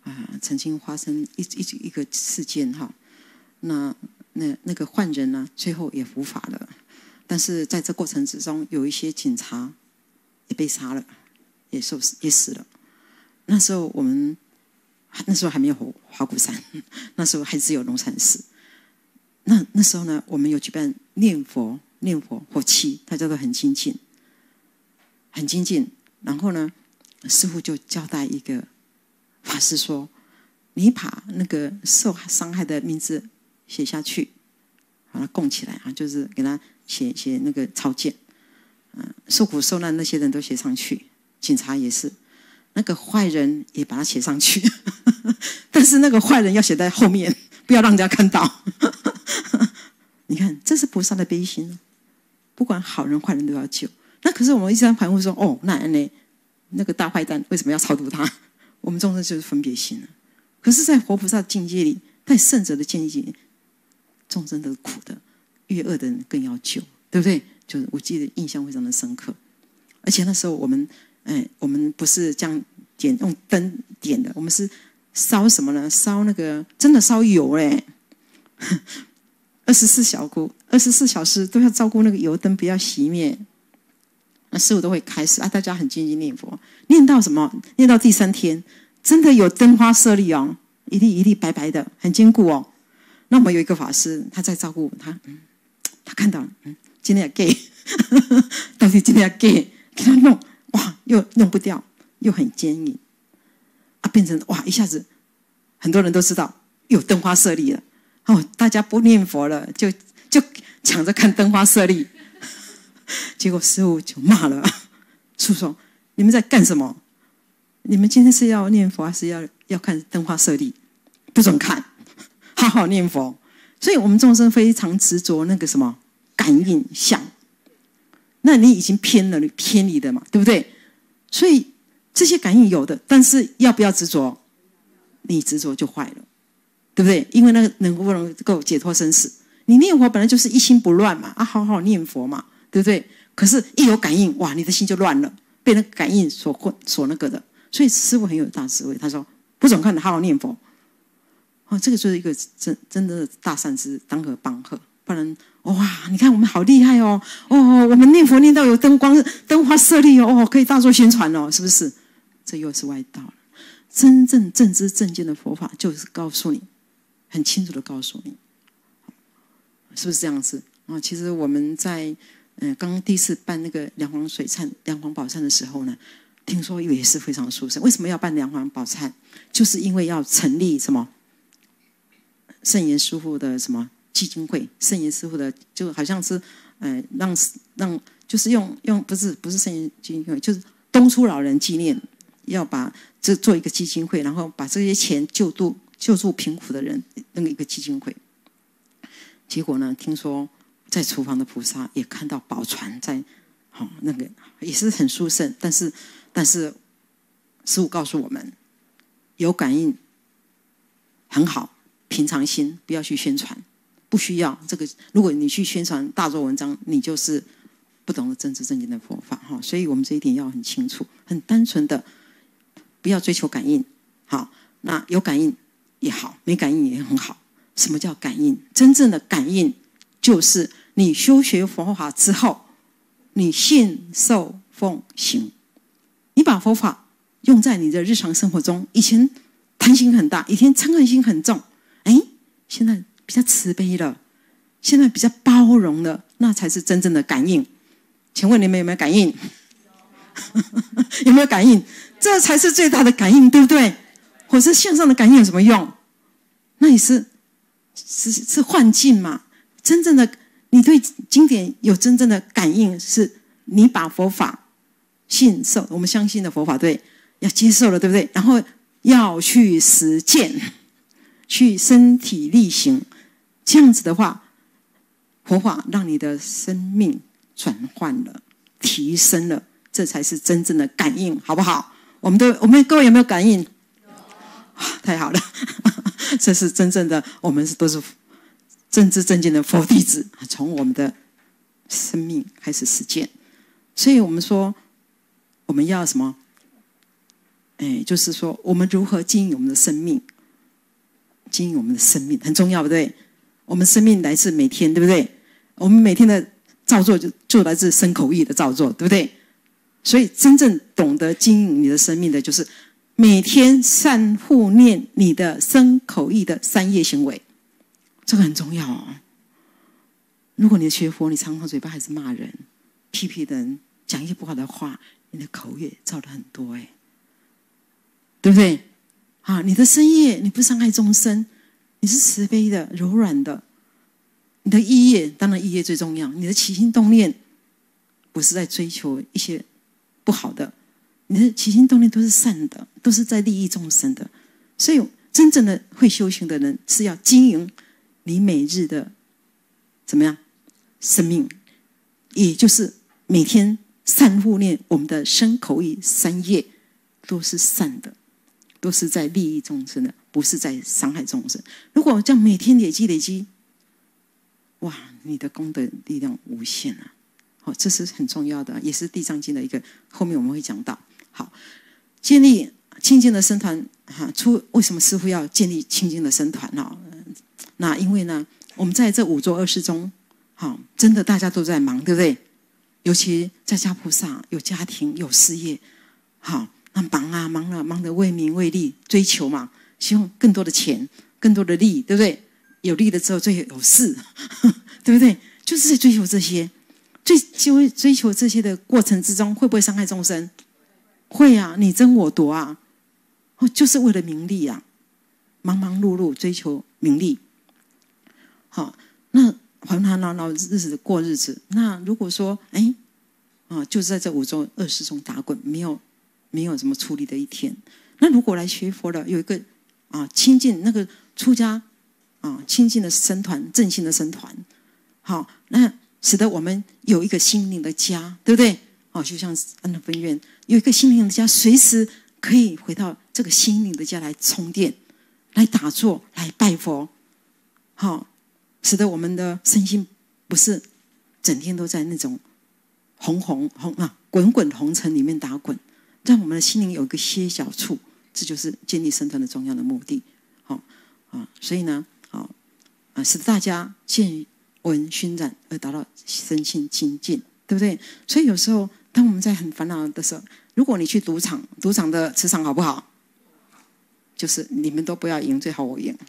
A: 啊、呃，曾经发生一一一个事件哈，那那那个犯人呢，最后也伏法了，但是在这过程之中，有一些警察也被杀了，也受死也死了。那时候我们那时候还没有花果山，那时候还只有龙山寺。那那时候呢，我们有举办念佛念佛佛七，大家都很精进，很精进。然后呢，师父就交代一个法师说：“你把那个受伤害的名字写下去，把它供起来啊，就是给他写写那个抄件，嗯、呃，受苦受难那些人都写上去，警察也是，那个坏人也把它写上去，但是那个坏人要写在后面，不要让人家看到。你看，这是菩萨的悲心，不管好人坏人都要救。那可是我们一直在盘问说，哦，那呢，那个大坏蛋为什么要超度他？我们众生就是分别心了。可是，在活菩萨的境界里，在圣者的境界里，众生都是苦的，越恶的人更要救，对不对？就是我记得印象非常的深刻。而且那时候我们，哎，我们不是这样点用灯点的，我们是烧什么呢？烧那个真的烧油哎，二十四小时二十四小时都要照顾那个油灯不要熄灭。那师父都会开始啊，大家很精进念佛，念到什么？念到第三天，真的有灯花舍利哦，一粒一粒白白的，很坚固哦。那我们有一个法师，他在照顾他，嗯，他看到了，嗯，今天要 gay， 到底今天要 gay， 给他弄，哇，又弄不掉，又很坚硬，啊，变成哇，一下子很多人都知道有灯花舍利了，哦，大家不念佛了，就就抢着看灯花舍利。结果师父就骂了，师父说：“你们在干什么？你们今天是要念佛，还是要要看灯花舍利？不准看，好好念佛。”所以，我们众生非常执着那个什么感应相，那你已经偏了，偏离的嘛，对不对？所以这些感应有的，但是要不要执着？你执着就坏了，对不对？因为那个能不能够解脱生死？你念佛本来就是一心不乱嘛，啊，好好念佛嘛。对不对？可是，一有感应，哇，你的心就乱了，被那个感应所困、所那个的。所以师父很有大智慧，他说：“不准看，好好念佛。”哦，这个就是一个真真的大善知，当何帮贺？不然，哇，你看我们好厉害哦！哦，我们念佛念到有灯光、灯花舍利哦，可以大做宣传哦，是不是？这又是外道了。真正正知正见的佛法，就是告诉你，很清楚的告诉你，是不是这样子啊？其实我们在。嗯，刚刚第一次办那个梁皇水忏、梁皇宝忏的时候呢，听说也是非常殊胜。为什么要办梁皇宝忏？就是因为要成立什么圣严师父的什么基金会，圣严师父的就好像是呃让让就是用用不是不是圣严基金会，就是东初老人纪念，要把这做一个基金会，然后把这些钱救助救助贫苦的人那个一个基金会。结果呢，听说。在厨房的菩萨也看到宝船在，好、哦、那个也是很殊胜，但是但是师父告诉我们，有感应很好，平常心不要去宣传，不需要这个。如果你去宣传大做文章，你就是不懂得真知正见的佛法哈、哦。所以我们这一点要很清楚，很单纯的，不要追求感应。好，那有感应也好，没感应也很好。什么叫感应？真正的感应就是。你修学佛法之后，你信受奉行，你把佛法用在你的日常生活中。以前贪心很大，以前嗔恨心很重，哎，现在比较慈悲了，现在比较包容了，那才是真正的感应。请问你们有没有感应？有没有感应？这才是最大的感应，对不对？或是向上的感应有什么用？那也是是是幻境嘛，真正的。你对经典有真正的感应，是你把佛法信受，我们相信的佛法，对，要接受了，对不对？然后要去实践，去身体力行，这样子的话，佛法让你的生命转换了，提升了，这才是真正的感应，好不好？我们都，我们各位有没有感应？太好了，这是真正的，我们是都是。正知正见的佛弟子，从我们的生命开始实践。所以我们说，我们要什么？ 哎，就是说我们如何经营我们的生命，经营我们的生命很重要，对不对？我们生命来自每天，对不对？我们每天的造作就就来自身口意的造作，对不对？所以真正懂得经营你的生命的，就是每天善护念你的身口意的三业行为，这个很重要哦。如果你学佛，你常常嘴巴还是骂人、批评人、讲一些不好的话，你的口业造了很多，哎，对不对？啊，你的身业你不伤害众生，你是慈悲的、柔软的。你的意业，当然意业最重要。你的起心动念不是在追求一些不好的，你的起心动念都是善的，都是在利益众生的。所以真正的会修行的人是要经营你每日的怎么样生命，也就是每天善护念我们的身口意三业都是善的，都是在利益众生的，不是在伤害众生。如果这样每天累积累积，哇，你的功德力量无限啊！好，这是很重要的，也是地藏经的一个，后面我们会讲到。好，建立清净的僧团，哈，出为什么师父要建立清净的僧团呢？那因为呢，我们在这五座恶世中，好，真的大家都在忙，对不对？尤其在家菩萨有家庭有事业，好，那忙啊忙了，忙得为名为利，追求嘛，希望更多的钱，更多的利，对不对？有利了之后，最后有事，对不对？就是在追求这些，追追追求这些的过程之中，会不会伤害众生？会啊，你争我夺啊，哦，就是为了名利啊，忙忙碌碌追求名利。好，那烦烦恼恼日子过日子，那如果说，哎，啊，就是在这五洲恶世中打滚，没有没有什么出离的一天。那如果来学佛了，有一个啊亲近那个出家。啊，清净的僧团，正信的僧团，好，那使得我们有一个心灵的家，对不对？哦，就像安乐分院有一个心灵的家，随时可以回到这个心灵的家来充电、来打坐、来拜佛，好，使得我们的身心不是整天都在那种红红红啊滚滚红尘里面打滚，让我们的心灵有一个歇脚处，这就是建立僧团的重要的目的。好啊，所以呢。啊，使大家见闻熏染而达到身心清净，对不对？所以有时候，当我们在很烦恼的时候，如果你去赌场，赌场的磁场好不好？就是你们都不要赢，最好我赢，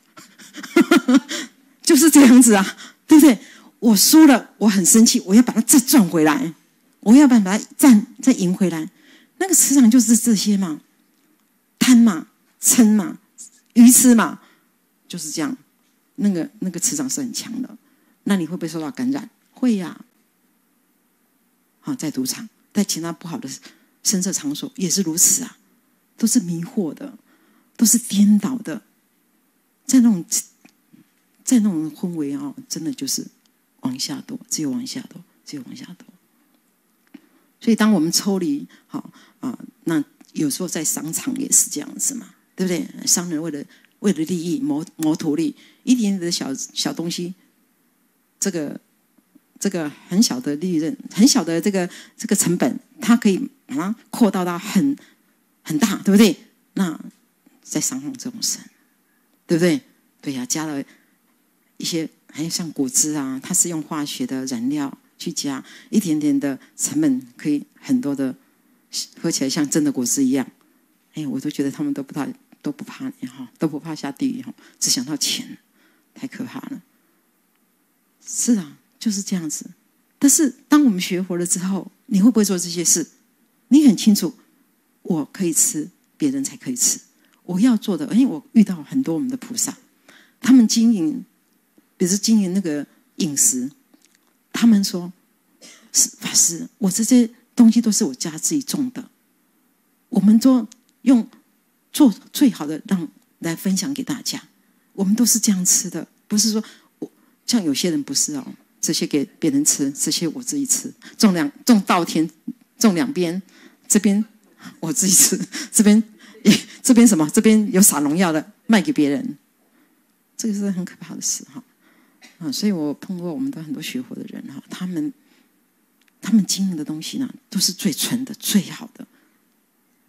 A: 就是这样子啊，对不对？我输了，我很生气，我要把它再赚回来，我要把它再再赢回来。那个磁场就是这些嘛，贪嘛，嗔嘛，愚痴嘛，就是这样。那个那个磁场是很强的，那你会不会受到感染？会呀、啊。好，在赌场，在其他不好的声色场所也是如此啊，都是迷惑的，都是颠倒的，在那种在那种氛围啊，真的就是往下堕，只有往下堕，只有往下堕。所以，当我们抽离，好啊，那有时候在商场也是这样子嘛，对不对？商人为了为了利益谋谋图利。一点点的小小东西，这个这个很小的利润，很小的这个这个成本，它可以把它扩大到很很大，对不对？那在伤害众生，对不对？对呀、啊，加了一些，还有像果汁啊，它是用化学的燃料去加，一点点的成本可以很多的，喝起来像真的果汁一样。哎，我都觉得他们都不怕，都不怕你哈，都不怕下地狱哈，只想到钱。太可怕了，是啊，就是这样子。但是当我们学佛了之后，你会不会做这些事？你很清楚，我可以吃，别人才可以吃。我要做的，因为我遇到很多我们的菩萨，他们经营，比如说经营那个饮食，他们说：“法师，我这些东西都是我家自己种的，我们都用做最好的让来分享给大家。”我们都是这样吃的，不是说我像有些人不是哦，这些给别人吃，这些我自己吃，种两种稻田，种两边，这边我自己吃，这边这边什么，这边有撒农药的卖给别人，这个是很可怕的事哈啊！所以我碰过我们的很多学佛的人哈，他们他们经营的东西呢，都是最纯的、最好的，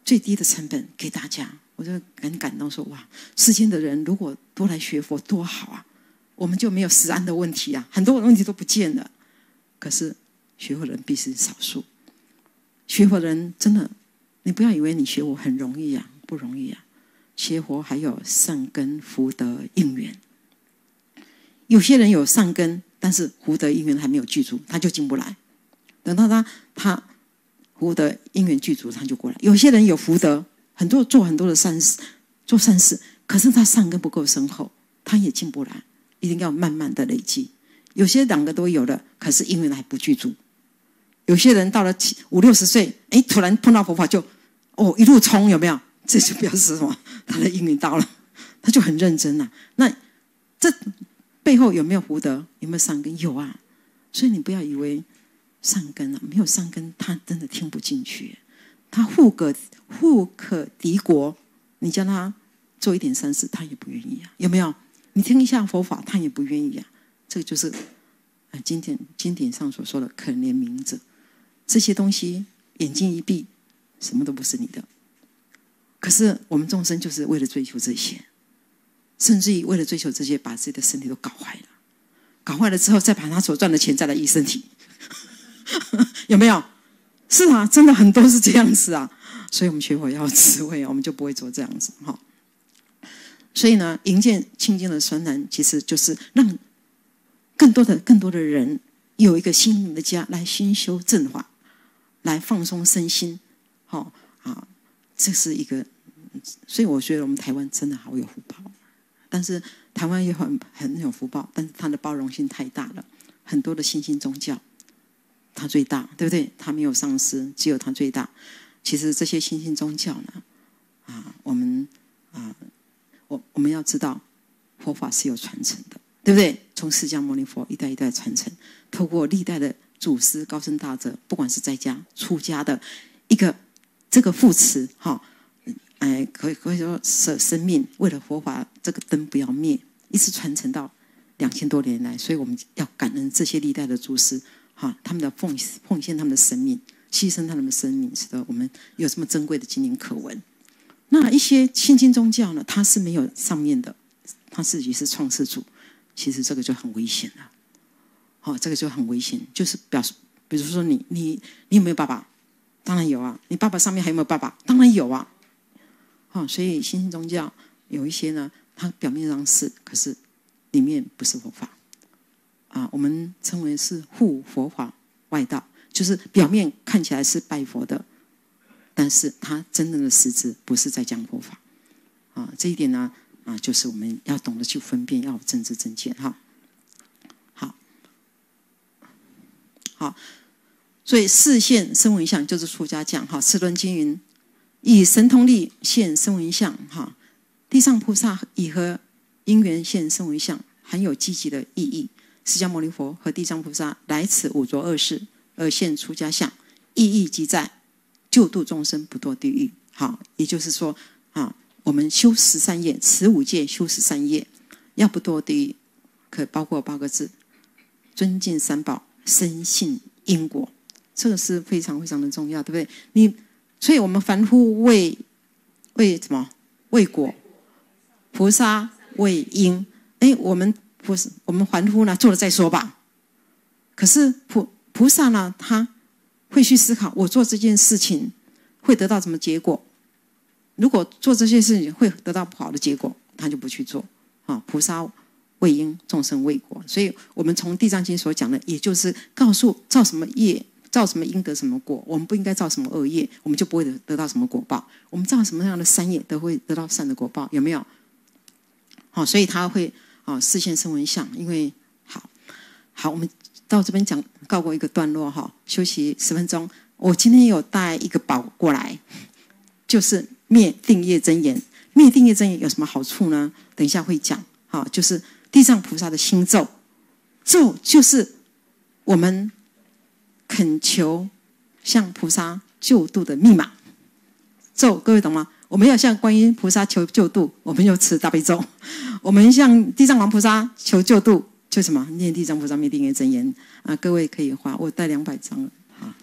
A: 最低的成本给大家，我就很感动说，哇，世间的人如果多来学佛多好啊，我们就没有食安的问题啊，很多问题都不见了。可是学佛人必是少数，学佛人真的，你不要以为你学佛很容易啊，不容易啊。学佛还有善根福德因缘，有些人有善根，但是福德因缘还没有具足，他就进不来。等到他他福德因缘具足，他就过来。有些人有福德，很多做很多的善事，做善事，可是他善根不够深厚，他也进不来，一定要慢慢的累积。有些两个都有了，可是因缘还不具足。有些人到了五六十岁，哎，突然碰到佛法就哦一路冲，有没有？这就表示什么？他的因缘到了，他就很认真啊。那这背后有没有福德？有没有善根？有啊。所以你不要以为善根啊，没有善根，他真的听不进去。他富可富可敌国，你叫他做一点善事，他也不愿意啊。有没有？你听一下佛法，他也不愿意啊。这个就是呃经典经典上所说的可怜悯者。这些东西眼睛一闭，什么都不是你的。可是我们众生就是为了追求这些，甚至于为了追求这些，把自己的身体都搞坏了。搞坏了之后，再把他所赚的钱再来医身体，有没有？是啊，真的很多是这样子啊。所以我们学佛要有智慧，我们就不会做这样子哈。所以呢，营建清净的传染，其实就是让更多的更多的人有一个心灵的家，来熏修正法，来放松身心。好啊，这是一个。所以我觉得我们台湾真的好有福报，但是台湾也很很有福报，但是它的包容性太大了，很多的新兴宗教，它最大，对不对？它没有上师，只有它最大。其实这些新兴宗教呢，啊，我们啊，我我们要知道，佛法是有传承的，对不对？从释迦牟尼佛一代一代传承，透过历代的祖师高僧大德，不管是在家出家的一个这个扶持，哈。哎，可以可以说舍生命，为了佛法这个灯不要灭，一直传承到两千多年来，所以我们要感恩这些历代的祖师，哈，他们的奉奉献他们的生命，牺牲他们的生命，使得我们有这么珍贵的经典可闻。那一些新兴宗教呢，它是没有上面的，他自己是创世主，其实这个就很危险了。好、哦，这个就很危险，就是表示，比如说你你你有没有爸爸？当然有啊。你爸爸上面还有没有爸爸？当然有啊。哦，所以新兴宗教有一些呢，它表面上是，可是里面不是佛法啊。我们称为是护佛法外道，就是表面看起来是拜佛的，但是它真正的实质不是在讲佛法啊。这一点呢，啊，就是我们要懂得去分辨，要有正知正见哈。好，好，所以示现声闻相就是出家讲哈，《持论经》云。以神通力现声闻相，哈，地藏菩萨以何因缘现声闻相，含有积极的意义。释迦牟尼佛和地藏菩萨来此五浊恶世而现出家相，意义即在救度众生不堕地狱。好，也就是说啊，我们修十三业，持五戒修十三业，要不堕地狱，可包括八个字：尊敬三宝，深信因果。这个是非常非常的重要，对不对？你。所以我们凡夫为为什么？为果，菩萨为因。哎，我们不是我们凡夫呢，做了再说吧。可是菩菩萨呢，他会去思考，我做这件事情会得到什么结果？如果做这些事情会得到不好的结果，他就不去做。啊，菩萨为因，众生为果。所以我们从《地藏经》所讲的，也就是告诉造什么业。造什么因得什么果，我们不应该造什么恶业，我们就不会得到什么果报。我们造什么样的善业，都会得到善的果报，有没有？好，所以他会啊示现声闻相。因为好，好，我们到这边讲告过一个段落哈，休息十分钟。我今天有带一个宝过来，就是灭定业真言。灭定业真言有什么好处呢？等一下会讲。好，就是地藏菩萨的心咒，咒就是我们。恳求向菩萨救度的密码咒，各位懂吗？我们要向观音菩萨求救度，我们就持大悲咒；我们向地藏王菩萨求救度，就什么念地藏菩萨灭定业真言啊！各位可以花，我带两百张了啊。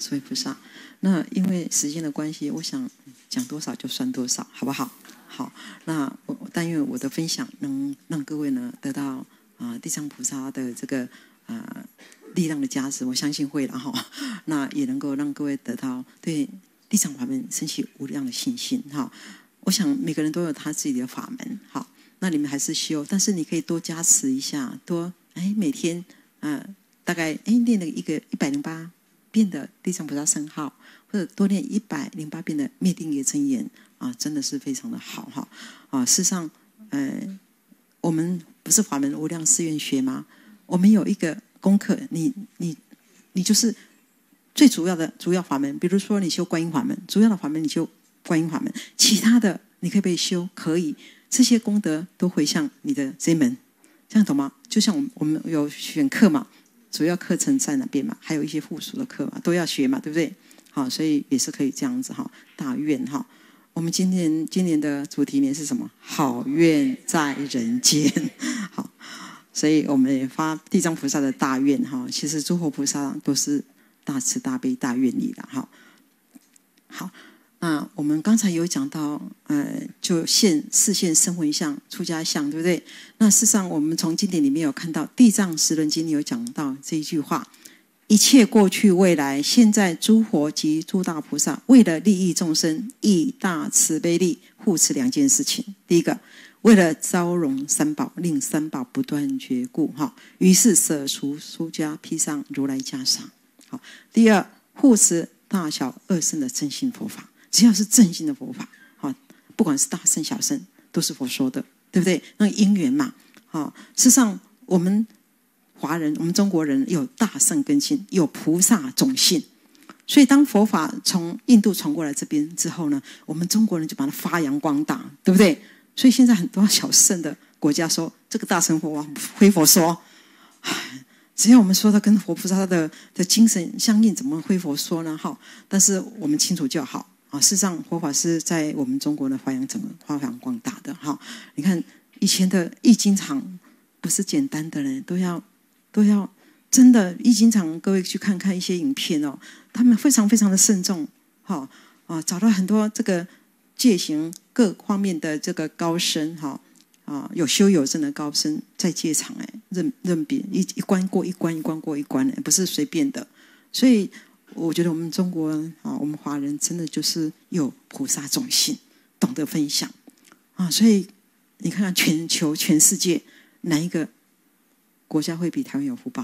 A: 诸位菩萨。那因为时间的关系，我想讲多少就算多少，好不好？好，那我但愿我的分享能让各位呢得到啊、呃、地藏菩萨的这个啊、呃、力量的加持，我相信会了哈。那也能够让各位得到对地藏法门升起无量的信心哈。我想每个人都有他自己的法门，好，那你们还是修，但是你可以多加持一下，多哎每天啊、呃、大概哎练了一个一百零八遍的地藏菩萨圣号，或者多练一百零八遍的灭定业真言啊，真的是非常的好哈啊！事实上，呃，我们不是法门无量寺院学吗？我们有一个功课，你你你就是最主要的主要法门，比如说你修观音法门，主要的法门你修观音法门，其他的你可以被修，可以这些功德都回向你的这一门，这样懂吗？就像我们我们有选课嘛，主要课程在哪边嘛，还有一些附属的课嘛，都要学嘛，对不对？好，所以也是可以这样子哈，大愿哈。我们今年今年的主题呢是什么？好愿在人间。好，所以我们也发地藏菩萨的大愿哈。其实诸佛菩萨都是大慈大悲大愿力的哈。好。那我们刚才有讲到，呃，就现四现声闻相、出家相，对不对？那事实上，我们从经典里面有看到，《地藏十轮经》有讲到这一句话：一切过去、未来、现在诸佛及诸大菩萨，为了利益众生，以大慈悲力护持两件事情。第一个，为了招容三宝，令三宝不断觉故，哈，于是舍除出家，披上如来袈裟。好，第二，护持大小二圣的正信佛法。只要是正信的佛法，不管是大圣小圣，都是佛说的，对不对？那个因缘嘛，事实上我们华人，我们中国人有大圣根性，有菩萨种性，所以当佛法从印度传过来这边之后呢，我们中国人就把它发扬光大，对不对？所以现在很多小圣的国家说，这个大乘佛法非佛说，只要我们说它跟佛菩萨的的精神相应，怎么非佛说呢？好，但是我们清楚就好。啊，事实上，佛法是在我们中国的发扬整个发扬光大的哈。你看以前的易经场不是简单的人，都要都要真的易经场，各位去看看一些影片哦，他们非常非常的慎重，哈啊，找到很多这个戒行各方面的这个高僧哈啊，有修有证的高僧在戒场哎，认认别一一关过一关，一关过一关，不是随便的，所以。我觉得我们中国啊，我们华人真的就是有菩萨种性，懂得分享啊，所以你看看全球全世界哪一个国家会比台湾有福报？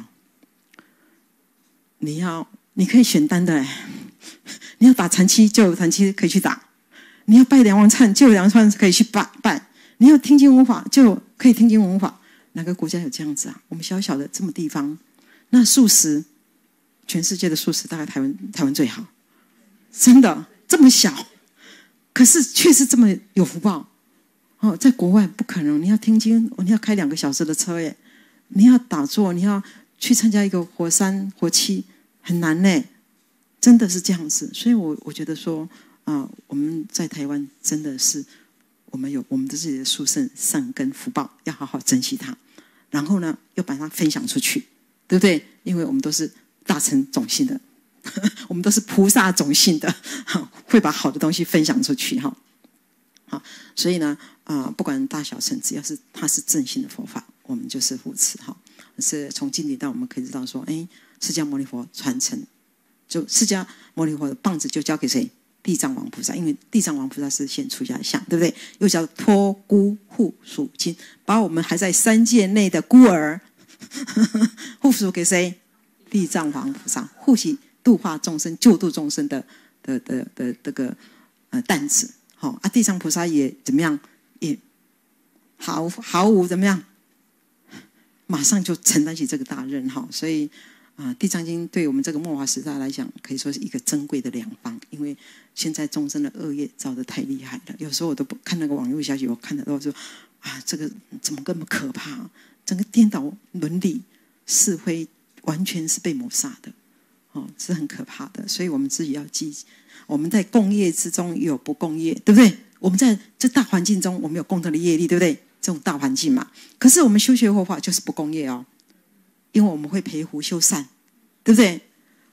A: 你要你可以选单的，你要打禅七就有禅七可以去打，你要拜梁王忏就有梁王忏可以去拜拜，你要听经闻法就可以听经闻法。哪个国家有这样子啊？我们小小的这么地方，那素食。全世界的素食大概台湾台湾最好，真的这么小，可是却是这么有福报哦。在国外不可能，你要听经，你要开两个小时的车耶，你要打坐，你要去参加一个活山活七，很难呢，真的是这样子。所以我我觉得说啊、呃，我们在台湾真的是我们有我们的自己的殊胜善根福报，要好好珍惜它，然后呢，又把它分享出去，对不对？因为我们都是。大乘种性的，我们都是菩萨种性的，会把好的东西分享出去哈。好，所以呢，啊、呃，不管大小乘，只要是它是正信的佛法，我们就是护持哈。是从经典到我们可以知道说，哎，释迦牟尼佛传承，就释迦牟尼佛的棒子就交给谁？地藏王菩萨，因为地藏王菩萨是现出家相，对不对？又叫托孤护属亲，把我们还在三界内的孤儿护属给谁？地藏王菩萨护习度化众生、救度众生的的的的这个呃担子，好、哦、啊，地藏菩萨也怎么样？也毫毫无怎么样，马上就承担起这个大任哈、哦。所以啊，《地藏经》对我们这个末法时代来讲，可以说是一个珍贵的良方，因为现在众生的恶业造得太厉害了。有时候我都不看那个网络消息，我看得到说啊，这个怎么这么可怕？整个颠倒伦理是非。完全是被抹杀的，哦，是很可怕的。所以我们自己要记，我们在共业之中有不共业，对不对？我们在这大环境中，我们有共同的业力，对不对？这种大环境嘛。可是我们修学佛法就是不共业哦，因为我们会培福修善，对不对？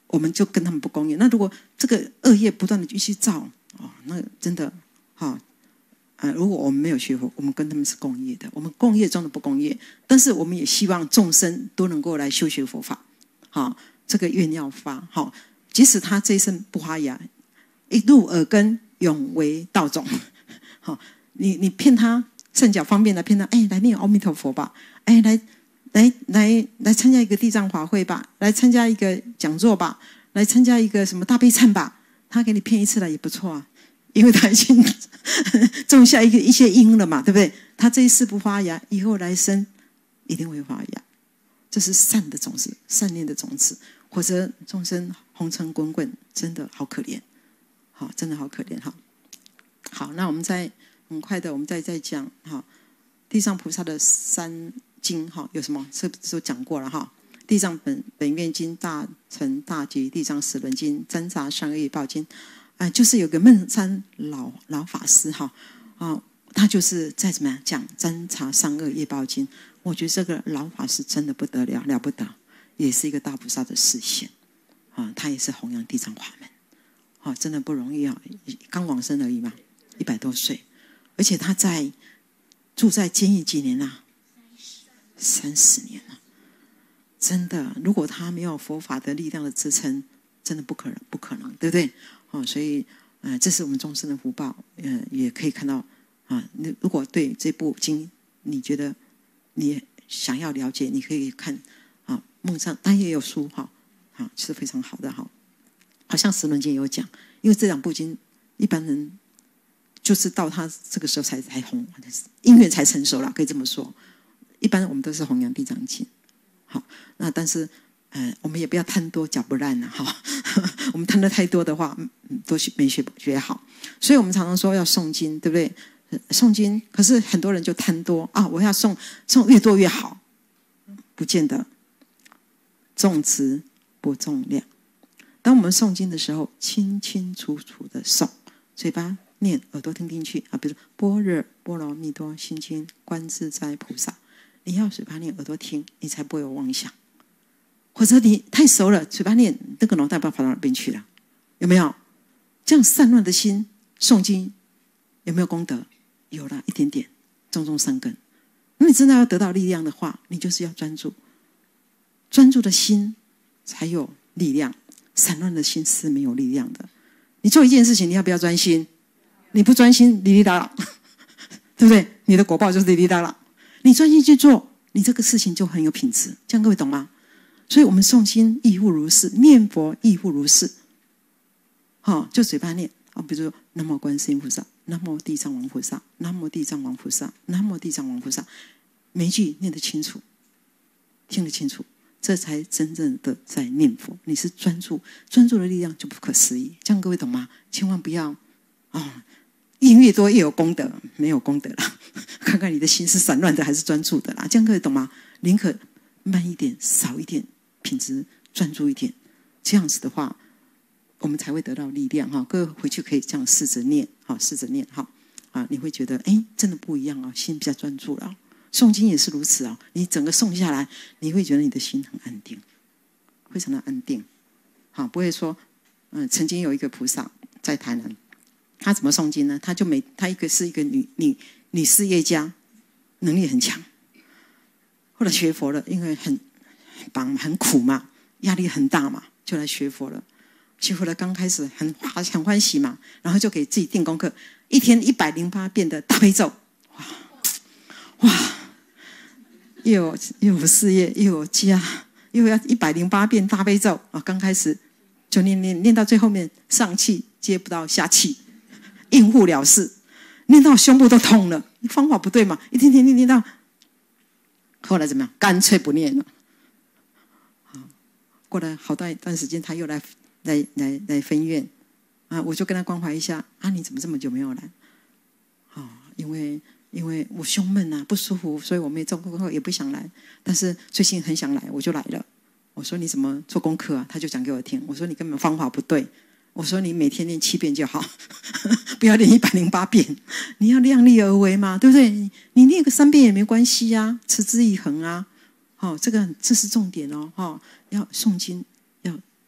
A: 我们就跟他们不共业。那如果这个恶业不断的继续造，哦，那真的，哈、哦，呃，如果我们没有学佛，我们跟他们是共业的，我们共业中的不共业。但是我们也希望众生都能够来修学佛法，好、哦，这个愿要发，好、哦，即使他这一生不发芽，一入耳根，永为道种。好、哦，你你骗他善巧方便来骗他，哎，来念阿弥陀佛吧，哎，来来来来参加一个地藏法会吧，来参加一个讲座吧，来参加一个什么大悲忏吧，他给你骗一次了也不错啊，因为他已经种下一个一些因了嘛，对不对？他这一世不发芽，以后来生一定会发芽，这是善的种子，善念的种子。或者众生红尘滚滚，真的好可怜，好，真的好可怜哈。好，那我们再很快的，我们再再讲哈，地藏菩萨的三经哈，有什么？这都讲过了哈。地藏本本愿经、大乘大集、地藏十轮经、真杂三恶业报经，啊、呃，就是有个闷山老老法师哈啊，他就是在怎么样讲真杂三恶业报经。我觉得这个老法师真的不得了，了不得。也是一个大菩萨的示现啊，他也是弘扬地藏法门啊，真的不容易啊，刚往生而已嘛，一百多岁，而且他在住在监狱几年啊？三十年了，真的，如果他没有佛法的力量的支撑，真的不可能，不可能，对不对？哦，所以呃，这是我们众生的福报，呃，也可以看到啊，你如果对这部经你觉得你想要了解，你可以看。啊，梦上但也有书哈，好是非常好的哈。好像十轮经有讲，因为这两部经一般人就是到他这个时候才才红，因缘才成熟了，可以这么说。一般我们都是弘扬地藏经，好，那但是呃，我们也不要贪多嚼不烂了哈。我们贪得太多的话，嗯，都没学学好。所以我们常常说要诵经，对不对？诵经，可是很多人就贪多啊，我要诵诵越多越好，不见得。重质不重量。当我们诵经的时候，清清楚楚的诵，嘴巴念，耳朵听进去啊。比如说般若波罗蜜多心经观自在菩萨，你要嘴巴念，耳朵听，你才不会有妄想。或者你太熟了，嘴巴念，那个脑袋不知道跑到哪边去了，有没有？这样散乱的心诵经有没有功德？有了一点点，种种善根。那你真的要得到力量的话，你就是要专注。专注的心才有力量，散乱的心是没有力量的。你做一件事情，你要不要专心？你不专心，哩哩啦啦，对不对？你的果报就是哩哩啦啦。你专心去做，你这个事情就很有品质。这样各位懂吗？所以我们诵经亦复如是，念佛亦复如是。好、哦，就嘴巴念啊，比如说南无观世音菩萨，南无地藏王菩萨，南无地藏王菩萨，南无地藏王菩萨，每一句念得清楚，听得清楚。这才真正的在念佛，你是专注，专注的力量就不可思议。这样各位懂吗？千万不要啊、哦，念越多越有功德，没有功德啦。看看你的心是散乱的还是专注的啦。这样各位懂吗？宁可慢一点，少一点，品质专注一点。这样子的话，我们才会得到力量哈。各位回去可以这样试着念，好，试着念哈啊，你会觉得哎，真的不一样啊，心比较专注了。诵经也是如此啊，你整个诵下来，你会觉得你的心很安定，非常的安定。好，不会说，嗯，曾经有一个菩萨在台南，他怎么诵经呢？他就每他一个是一个女女女事业家，能力很强。后来学佛了，因为很忙很苦嘛，压力很大嘛，就来学佛了。学佛了，刚开始很很欢喜嘛，然后就给自己定功课，一天一百零八遍的大悲咒，哇哇！又有又有事业，又有家，又要一百零八遍大悲咒啊！刚开始就念念念到最后面，上气接不到下气，应付了事，念到胸部都痛了。方法不对嘛，一天天念念到，后来怎么样？干脆不念了。过了好大一段时间，他又来来来来分院啊，我就跟他关怀一下啊，你怎么这么久没有来？啊，因为。因为我胸闷啊，不舒服，所以我没做功课，也不想来。但是最近很想来，我就来了。我说你怎么做功课啊？他就讲给我听。我说你根本方法不对。我说你每天念七遍就好，不要念一百零八遍。你要量力而为嘛，对不对？你念个三遍也没关系啊，持之以恒啊。哦，这个这是重点哦。哦，要诵经，要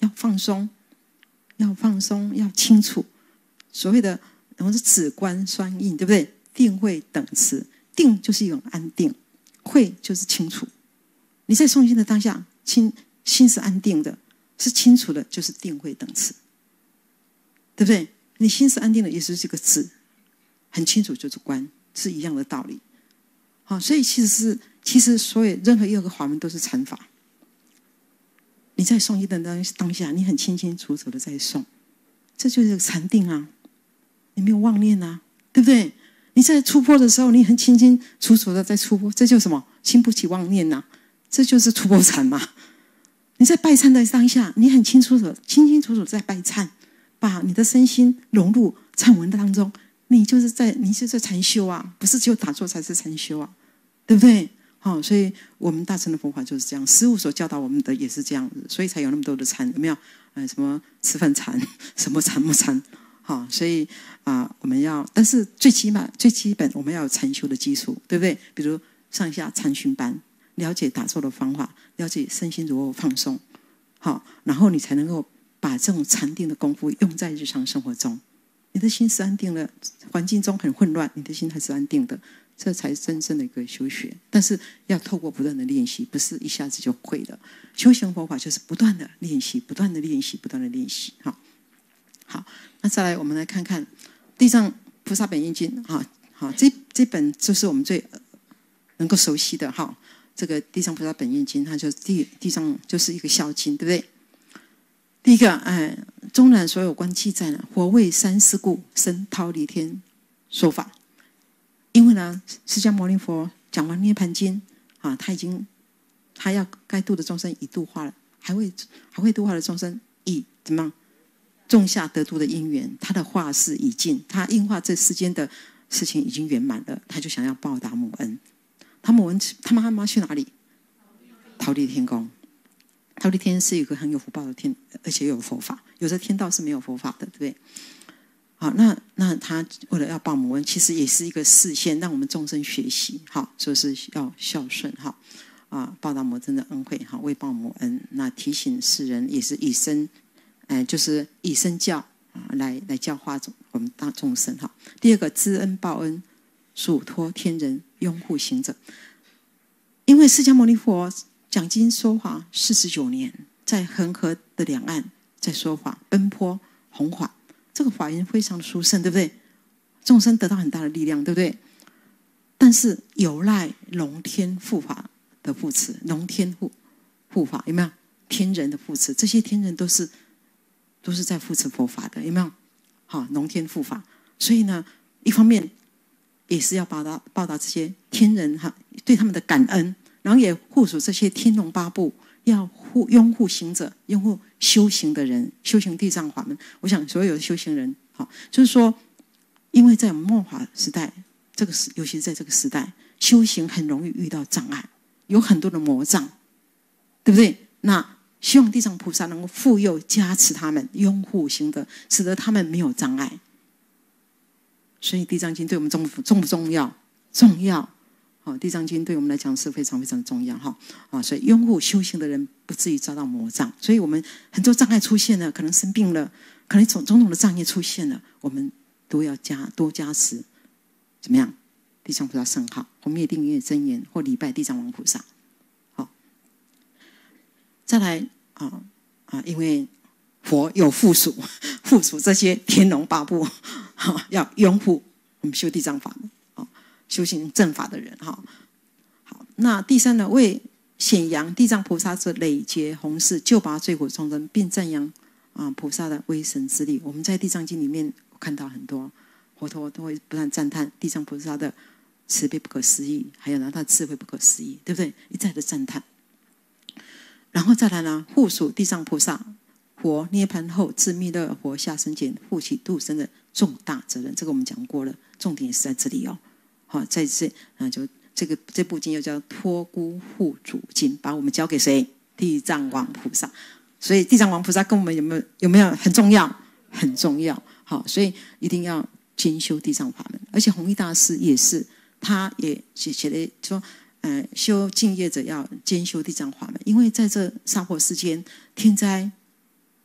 A: 要放松，要放松，要清楚。所谓的我们是止观双应，对不对？定慧等持，定就是一种安定，慧就是清楚。你在诵经的当下，心心是安定的，是清楚的，就是定慧等持，对不对？你心是安定的，也是这个止，很清楚就是观，是一样的道理。好，所以其实是其实所有任何一个法门都是禅法。你在诵经的当当下，你很清清楚楚的在诵，这就是禅定啊，你没有妄念啊，对不对？你在出坡的时候，你很清清楚楚的在出坡，这就是什么？心不起妄念呐、啊，这就是出坡禅嘛。你在拜忏的当下，你很清楚的、清清楚楚在拜忏，把你的身心融入忏文当中，你就是在你就是在禅修啊，不是只有打坐才是禅修啊，对不对？好、哦，所以我们大乘的佛法就是这样，师父所教导我们的也是这样子，所以才有那么多的禅，有没有？呃，什么吃饭禅，什么禅不禅？好、哦，所以啊、呃，我们要，但是最起码最基本，我们要有禅修的基础，对不对？比如上下禅训班，了解打坐的方法，了解身心如何放松，好、哦，然后你才能够把这种禅定的功夫用在日常生活中。你的心是安定的，环境中很混乱，你的心还是安定的，这才是真正的一个修学。但是要透过不断的练习，不是一下子就会的。修行佛法就是不断的练习，不断的练习，不断的练习。好，好，那再来我们来看看《地藏菩萨本愿经》啊，好，这这本就是我们最能够熟悉的哈。这个《地藏菩萨本愿经》，它就是地地藏就是一个孝经，对不对？第一个，哎，中南所有观记载呢，佛为三世故，生忉利天说法。因为呢，释迦牟尼佛讲完《涅盘经》啊，他已经他要该度的众生已度化了，还会还会度化的众生已怎么样？种下得度的因缘，他的化世已尽，他应化这世间的事情已经圆满了，他就想要报答母恩。他母恩，他妈妈去哪里？忉利天宫。忉利天是一个很有福报的天，而且有佛法。有的天道是没有佛法的，对不对？好，那那他为了要报母恩，其实也是一个示现，让我们众生学习。好，说是要孝顺，哈啊，报答母亲的恩惠，哈，为报母恩。那提醒世人，也是以身，哎、呃，就是以身教啊，来来教化我们大众生。哈，第二个知恩报恩，属托天人，拥护行者。因为释迦牟尼佛讲经说法四十九年，在恒河的两岸在说法，奔波弘法，这个法缘非常的殊胜，对不对？众生得到很大的力量，对不对？但是有赖龙天护法的护持，龙天护护法有没有？天人的护持，这些天人都是都是在护持佛法的，有没有？好，龙天护法，所以呢，一方面也是要报答报答这些天人哈对他们的感恩。然后也护属这些天龙八部，要护拥护行者，拥护修行的人，修行地藏法门。我想所有的修行人，好，就是说，因为在末法时代，这个时，尤其是在这个时代，修行很容易遇到障碍，有很多的魔障，对不对？那希望地藏菩萨能够护佑加持他们，拥护行者，使得他们没有障碍。所以《地藏经》对我们重重不重要？重要。《地藏经》对我们来讲是非常非常重要哈啊，所以拥护修行的人不至于遭到魔障。所以我们很多障碍出现了，可能生病了，可能种种种的障碍出现了，我们都要加多加持，怎么样？地藏菩萨圣号，或灭定业真言，或礼拜地藏王菩萨。好，再来啊啊，因为佛有附属附属这些天龙八部，啊、要拥护我们修地藏法门。修行正法的人哈，好，那第三呢，为显扬地藏菩萨之累劫弘誓，救拔罪苦众生，并赞扬啊菩萨的威神之力。我们在地藏经里面看到很多佛陀都会不断赞叹地藏菩萨的慈悲不可思议，还有呢他的智慧不可思议，对不对？一再的赞叹。然后再来呢，护属地藏菩萨佛涅盘后自弥勒佛下生前负起度生的重大责任。这个我们讲过了，重点也是在这里哦。好，在这啊，就这个这部经又叫托孤护主经，把我们交给谁？地藏王菩萨。所以地藏王菩萨跟我们有没有有没有很重要？很重要。好，所以一定要兼修地藏法门。而且弘一大师也是，他也写写了说，呃，修净业者要兼修地藏法门，因为在这娑婆世间天灾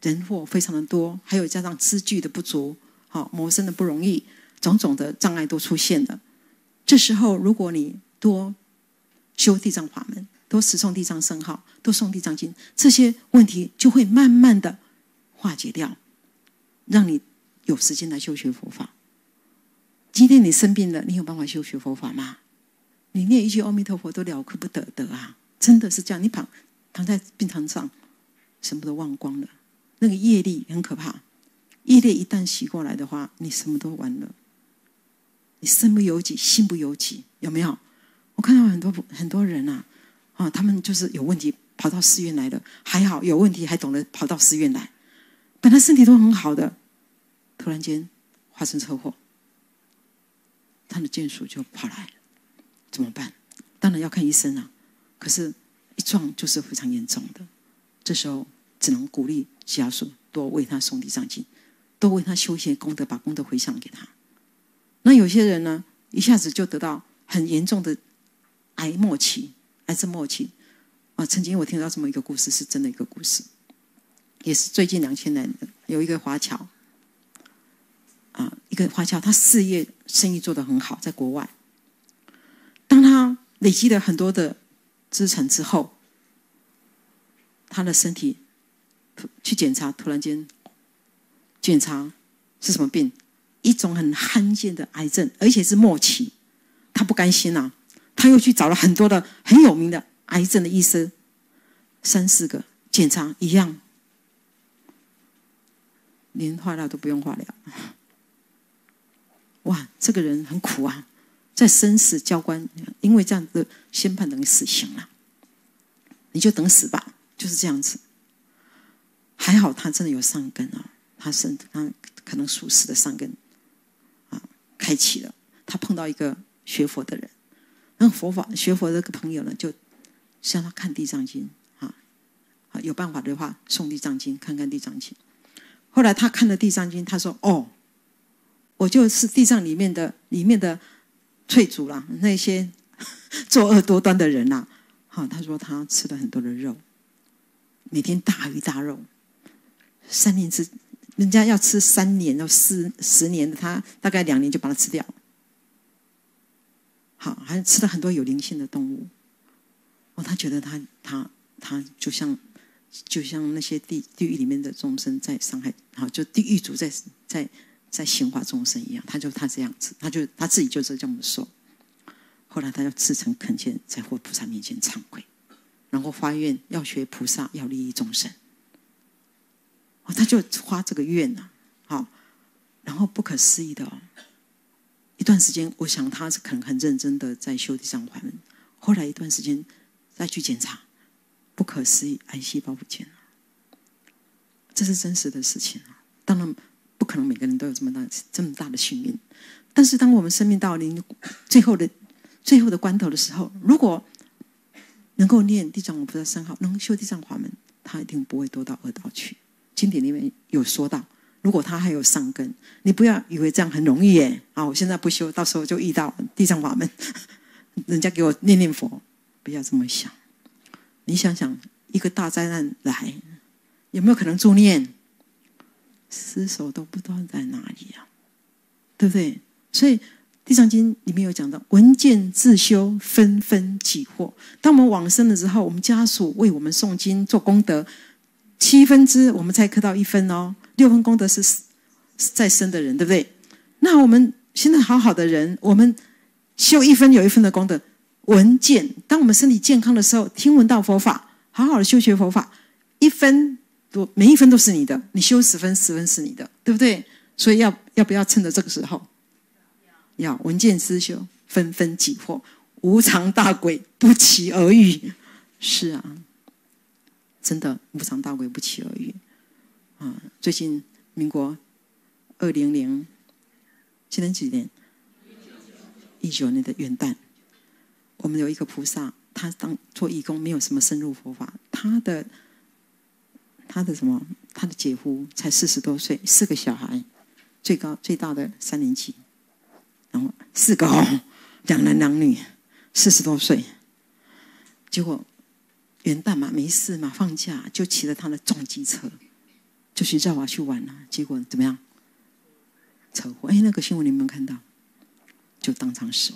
A: 人祸非常的多，还有加上资具的不足，好谋生的不容易，种种的障碍都出现了。这时候如果你多修地藏法门，多持诵地藏圣号，多诵地藏经，这些问题就会慢慢的化解掉，让你有时间来修学佛法。今天你生病了，你有办法修学佛法吗？你念一句阿弥陀佛都了不得的啊，真的是这样。你躺躺在病床上，什么都忘光了，那个业力很可怕。业力一旦袭过来的话，你什么都完了。你身不由己，心不由己，有没有？我看到很多很多人啊，啊，他们就是有问题跑到寺院来了，还好有问题还懂得跑到寺院来，本来身体都很好的，突然间发生车祸，他的眷属就跑来了，怎么办？当然要看医生啊，可是一撞就是非常严重的，这时候只能鼓励家属多为他诵地藏经，多为他修一些功德，把功德回向给他。那有些人呢，一下子就得到很严重的癌末期，癌症末期啊。曾经我听到这么一个故事，是真的一个故事，也是最近两千年的，有一个华侨啊，一个华侨，他事业生意做得很好，在国外。当他累积了很多的资产之后，他的身体去检查，突然间检查是什么病？一种很罕见的癌症，而且是末期。他不甘心啊，他又去找了很多的很有名的癌症的医生，三四个检查一样，连化疗都不用化疗。哇，这个人很苦啊，在生死交关，因为这样的宣判等于死刑了，你就等死吧，就是这样子。还好他真的有善根啊，他生他可能属实的善根啊开启了。他碰到一个学佛的人，那个佛法学佛的这个朋友呢，就向他看地藏经啊，啊有办法的话诵地藏经，看看地藏经。后来他看了地藏经，他说：“哦，我就是地藏里面的里面的罪主啦，那些作恶多端的人啦。”好，他说他吃了很多的肉，每天大鱼大肉，三年之人家要吃三年到四十年的，他大概两年就把它吃掉。好，还吃了很多有灵性的动物。哦，他觉得他他他就像就像那些地地狱里面的众生在伤害，好，就地狱主在在在刑罚众生一样。他就他这样子，他就他自己就是这么说。后来他要至诚恳切在佛菩萨面前忏悔，然后发愿要学菩萨，要利益众生。哦，他就发这个愿呐、啊，好，然后不可思议的哦。一段时间，我想他是可能很认真的在修地藏法门。后来一段时间再去检查，不可思议，癌细胞不见了。这是真实的事情啊！当然不可能每个人都有这么大这么大的幸运，但是当我们生命到临最后的最后的关头的时候，如果能够念地藏王菩萨圣号，能修地藏法门，他一定不会堕到恶道去。经典里面有说到，如果他还有善根，你不要以为这样很容易耶啊！我现在不修，到时候就遇到地藏法门，人家给我念念佛，不要这么想。你想想，一个大灾难来，有没有可能助念？尸首都不知道在哪里啊，对不对？所以地藏经里面有讲到，闻见自修，纷纷己获。当我们往生了之后，我们家属为我们诵经做功德，七分之我们才磕到一分哦，六分功德是在生的人，对不对？那我们现在好好的人，我们修一分有一分的功德。闻见，当我们身体健康的时候，听闻到佛法，好好的修学佛法，一分都每一分都是你的，你修十分，十分是你的，对不对？所以要要不要趁着这个时候，要闻见思修，纷纷己获，无常大鬼不期而遇。是啊，真的无常大鬼不期而遇啊！最近民国二零零，今年几年？一九年的元旦。我们有一个菩萨，他当做义工，没有什么深入佛法。他的他的什么？他的姐夫才四十多岁，四个小孩，最高最大的三年级，然后四个哦，两男两女，四十多岁。结果元旦嘛，没事嘛，放假就骑着他的重机车，就就去绕啊去玩啊，结果怎么样？车祸！哎，那个新闻你有没有看到？就当场死亡。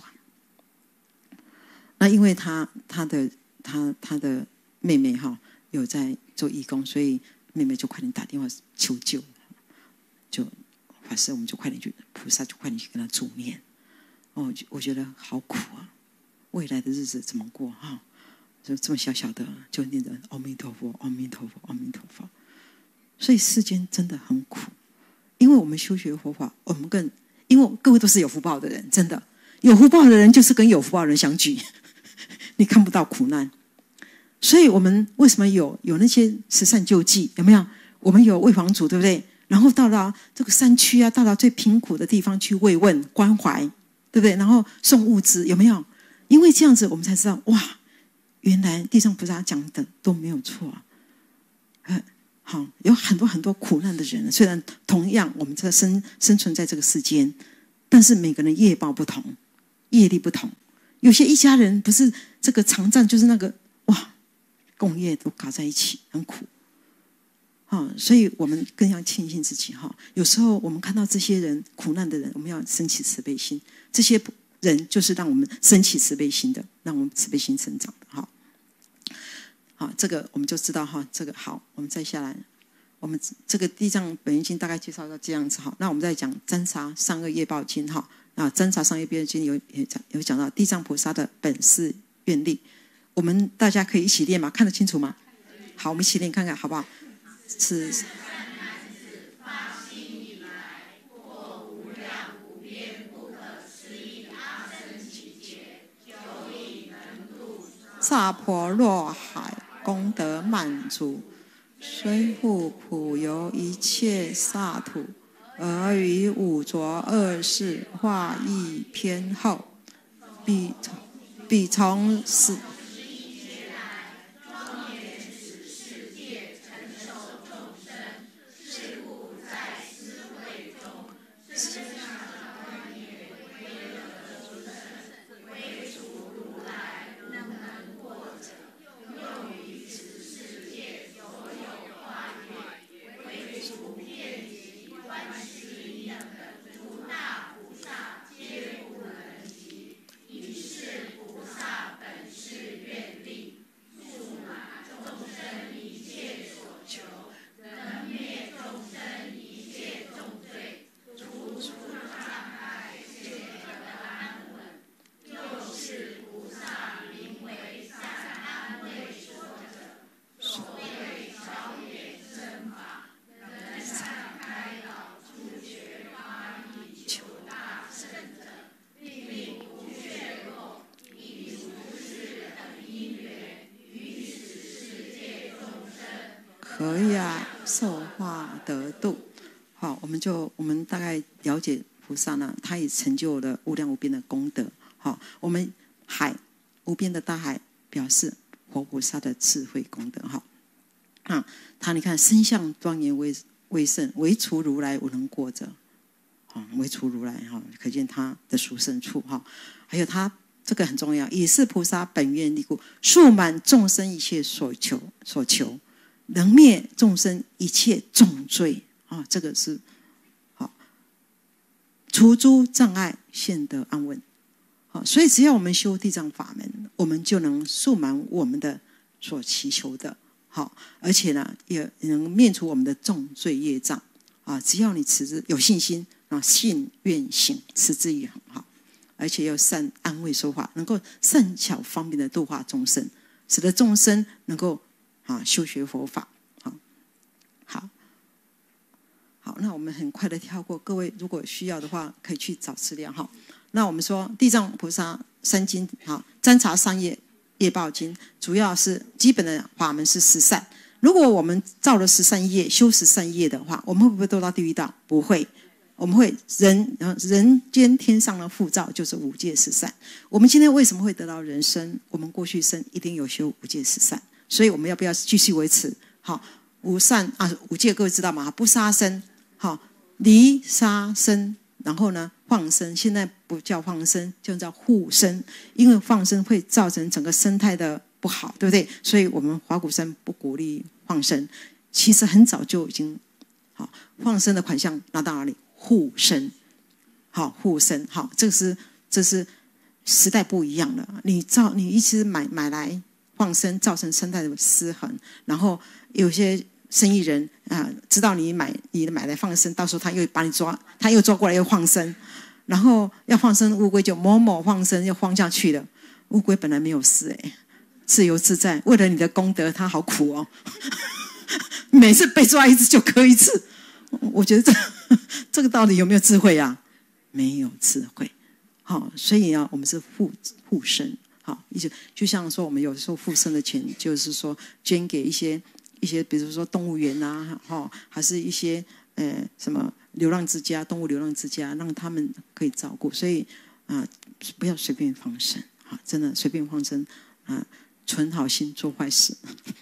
A: 那因为他他的他他的妹妹哈有在做义工，所以妹妹就快点打电话求救，就法师我们就快点去，菩萨就快点去跟他助念。哦，我觉得好苦啊，未来的日子怎么过哈？就这么小小的就念着阿弥陀佛，阿弥陀佛，阿弥陀佛。所以世间真的很苦，因为我们修学佛法，我们更因为各位都是有福报的人，真的有福报的人就是跟有福报的人相聚，你看不到苦难。所以我们为什么有有那些慈善救济？有没有？我们有卫房组，对不对？然后到了这个山区啊，到了最贫苦的地方去慰问关怀，对不对？然后送物资，有没有？因为这样子，我们才知道哇，原来地藏菩萨讲的都没有错啊。呃好，有很多很多苦难的人，虽然同样我们在生生存在这个世间，但是每个人业报不同，业力不同。有些一家人不是这个肠脏，就是那个哇，共业都搞在一起，很苦。哦，所以我们更要庆幸自己哈。有时候我们看到这些人苦难的人，我们要升起慈悲心。这些人就是让我们升起慈悲心的，让我们慈悲心成长的哈。好，这个我们就知道哈。这个好，我们再下来，我们这个地藏本愿经大概介绍到这样子哈。那我们再讲占察善恶业报经哈。啊，占察善恶业报经有有有讲到地藏菩萨的本誓愿力，我们大家可以一起练吗？看得清楚吗？好，我们一起练看看好不好？是。萨婆若海功德满足，虽复普游一切刹土，而于五浊恶世化意偏后，彼彼从死。可以啊，受化得度。好，我们就我们大概了解菩萨呢，他也成就了无量无边的功德。好，我们海无边的大海表示活菩萨的智慧功德。哈，啊，他你看身相庄严威威盛，唯除如来无能过者。啊，唯除如来哈，可见他的殊胜处哈。还有他这个很重要，也是菩萨本愿力故，速满众生一切所求所求。能灭众生一切重罪啊，这个是好，除诸障碍，现得安稳。好，所以只要我们修地藏法门，我们就能速满我们的所祈求的。好，而且呢，也能灭除我们的重罪业障啊。只要你持之有信心啊，信愿行，持之以恒哈。而且要善安慰说法，能够善巧方便的度化众生，使得众生能够。啊，修学佛法，好，好，好，那我们很快的跳过，各位如果需要的话，可以去找资料哈。那我们说地藏菩萨三经，好，占察善业业报经，主要是基本的法门是十善。如果我们造了十善业，修十善业的话，我们会不会堕到地狱道？不会，我们会人人间天上的复造就是五戒十善。我们今天为什么会得到人生？我们过去生一定有修五戒十善。所以我们要不要继续维持？好，无善啊，五戒各位知道吗？不杀生，好，离杀生，然后呢，放生。现在不叫放生，就叫护生，因为放生会造成整个生态的不好，对不对？所以我们华古山不鼓励放生。其实很早就已经好，放生的款项拿到哪里？护生，好，护生，好，这个是这是时代不一样了。你造你一直买买来放生，造成生态的失衡，然后有些生意人啊、呃，知道你买你买来放生，到时候他又把你抓，他又抓过来又放生，然后要放生乌龟就某某放生又放下去了，乌龟本来没有事哎、欸，自由自在，为了你的功德，他好苦哦。每次被抓一次就磕一次，我觉得这这个到底有没有智慧啊？没有智慧。好，所以啊，我们是护护生。好，就就像说，我们有时候护生的钱，就是说捐给一些一些，比如说动物园啊，哈，还是一些呃什么流浪之家、动物流浪之家，让他们可以照顾。所以啊、呃，不要随便放生，啊，真的随便放生啊。存好心做坏事，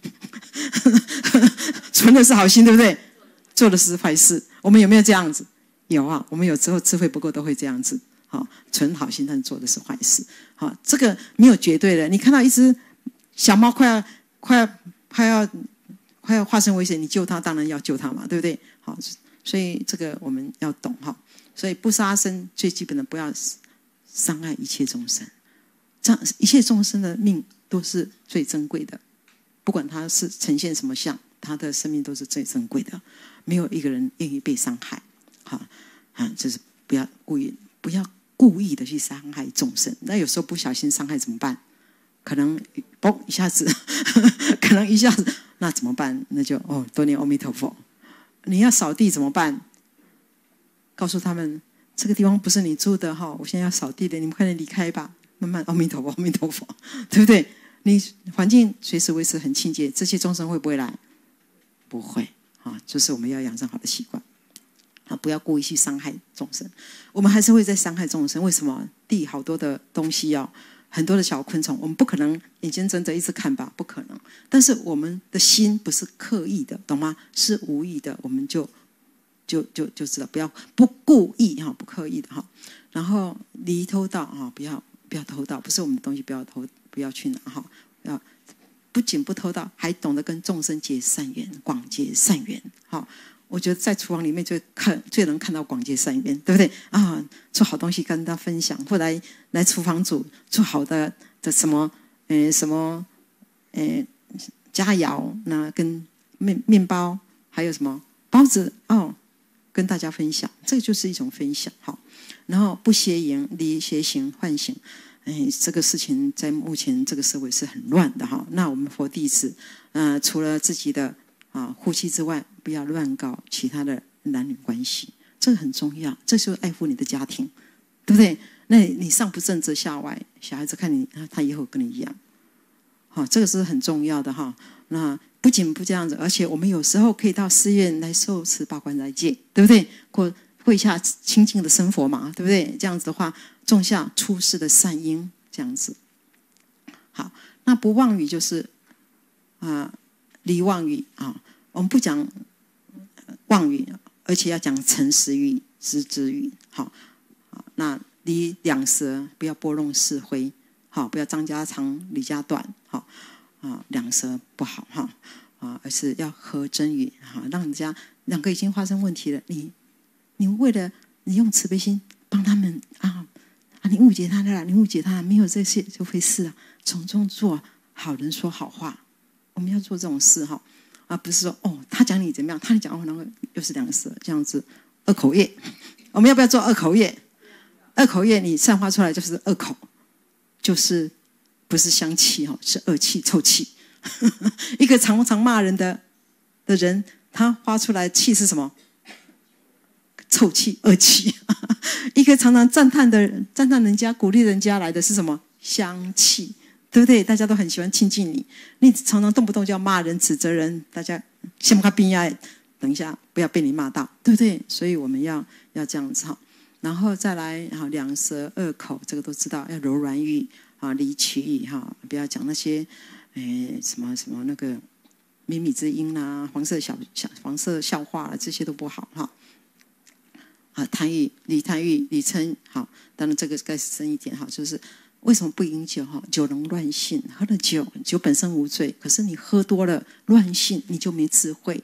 A: 存的是好心，对不对？做的是坏事，我们有没有这样子？有啊，我们有时候智慧不够都会这样子。好，存好心，但做的是坏事。好，这个没有绝对的。你看到一只小猫快要快要快要快要发生危险，你救它，当然要救它嘛，对不对？好，所以这个我们要懂哈。所以不杀生最基本的，不要伤害一切众生。这样一切众生的命都是最珍贵的，不管他是呈现什么相，他的生命都是最珍贵的，没有一个人愿意被伤害。好啊，就是不要故意不要故意的去伤害众生。那有时候不小心伤害怎么办？可能嘣一下子，可能一下子，那怎么办？那就哦，多念阿弥陀佛。你要扫地怎么办？告诉他们这个地方不是你住的哈，我现在要扫地的，你们快点离开吧。慢慢，阿弥陀佛，阿弥陀佛，对不对？你环境随时维持很清洁，这些众生会不会来？不会啊，就是我们要养成好的习惯啊，不要故意去伤害众生。我们还是会在伤害众生，为什么？地好多的东西哦，很多的小昆虫，我们不可能眼睛睁着一直看吧，不可能。但是我们的心不是刻意的，懂吗？是无意的，我们就就就就知道，不要不故意哈，不刻意的哈。然后离偷盗哈，不要。不要偷盗，不是我们的东西，不要偷，不要去拿哈。要不仅不偷盗，还懂得跟众生结善缘，广结善缘。哈，我觉得在厨房里面最看最能看到广结善缘，对不对啊？做好东西跟他分享，或来来厨房煮做好的的什么，呃什么，呃佳肴，那跟面面包还有什么包子哦，跟大家分享，这个就是一种分享哈。然后不邪淫，离邪行唤醒，哎，这个事情在目前这个社会是很乱的哈。那我们佛弟子，呃，除了自己的啊呼吸之外，不要乱搞其他的男女关系，这个很重要。这就是爱护你的家庭，对不对？那你上不正则下歪，小孩子看你，他以后跟你一样，好，这个是很重要的哈。那不仅不这样子，而且我们有时候可以到寺院来受持八关斋戒，对不对？或会下清净的生活嘛，对不对？这样子的话，种下出世的善因，这样子。好，那不妄语就是啊、呃，离妄语啊。我们不讲妄语，而且要讲诚实语、直直语。好，那离两舌，不要拨弄是非。好，不要张家长李家短。好啊，两舌不好哈啊，而是要合真语哈，让人家两个已经发生问题了，你。你为了你用慈悲心帮他们啊啊！你误解他了，你误解他，没有这些就回事啊。从中做好人说好话，我们要做这种事哈，而不是说哦，他讲你怎么样，他讲哦，然后又是两个事，这样子二口业。我们要不要做二口业？二口业你散发出来就是恶口，就是不是香气哈，是恶气、臭气。一个常常骂人的的人，他发出来气是什么？臭气、恶气。一个常常赞叹的人，赞叹人家、鼓励人家来的是什么？香气，对不对？大家都很喜欢亲近你。你常常动不动就要骂人、指责人，大家先不看病呀，等一下不要被你骂到，对不对？所以我们要要这样子哈。然后再来哈，两舌恶口，这个都知道，要柔软语啊，离奇语哈，不要讲那些诶什么什么那个靡靡之音啦、黄色小小黄色笑话啦，这些都不好哈。啊，贪欲、离贪欲、离嗔，好，当然这个该深一点哈，就是为什么不饮酒哈？酒能乱性，喝了酒，酒本身无罪，可是你喝多了乱性，你就没智慧，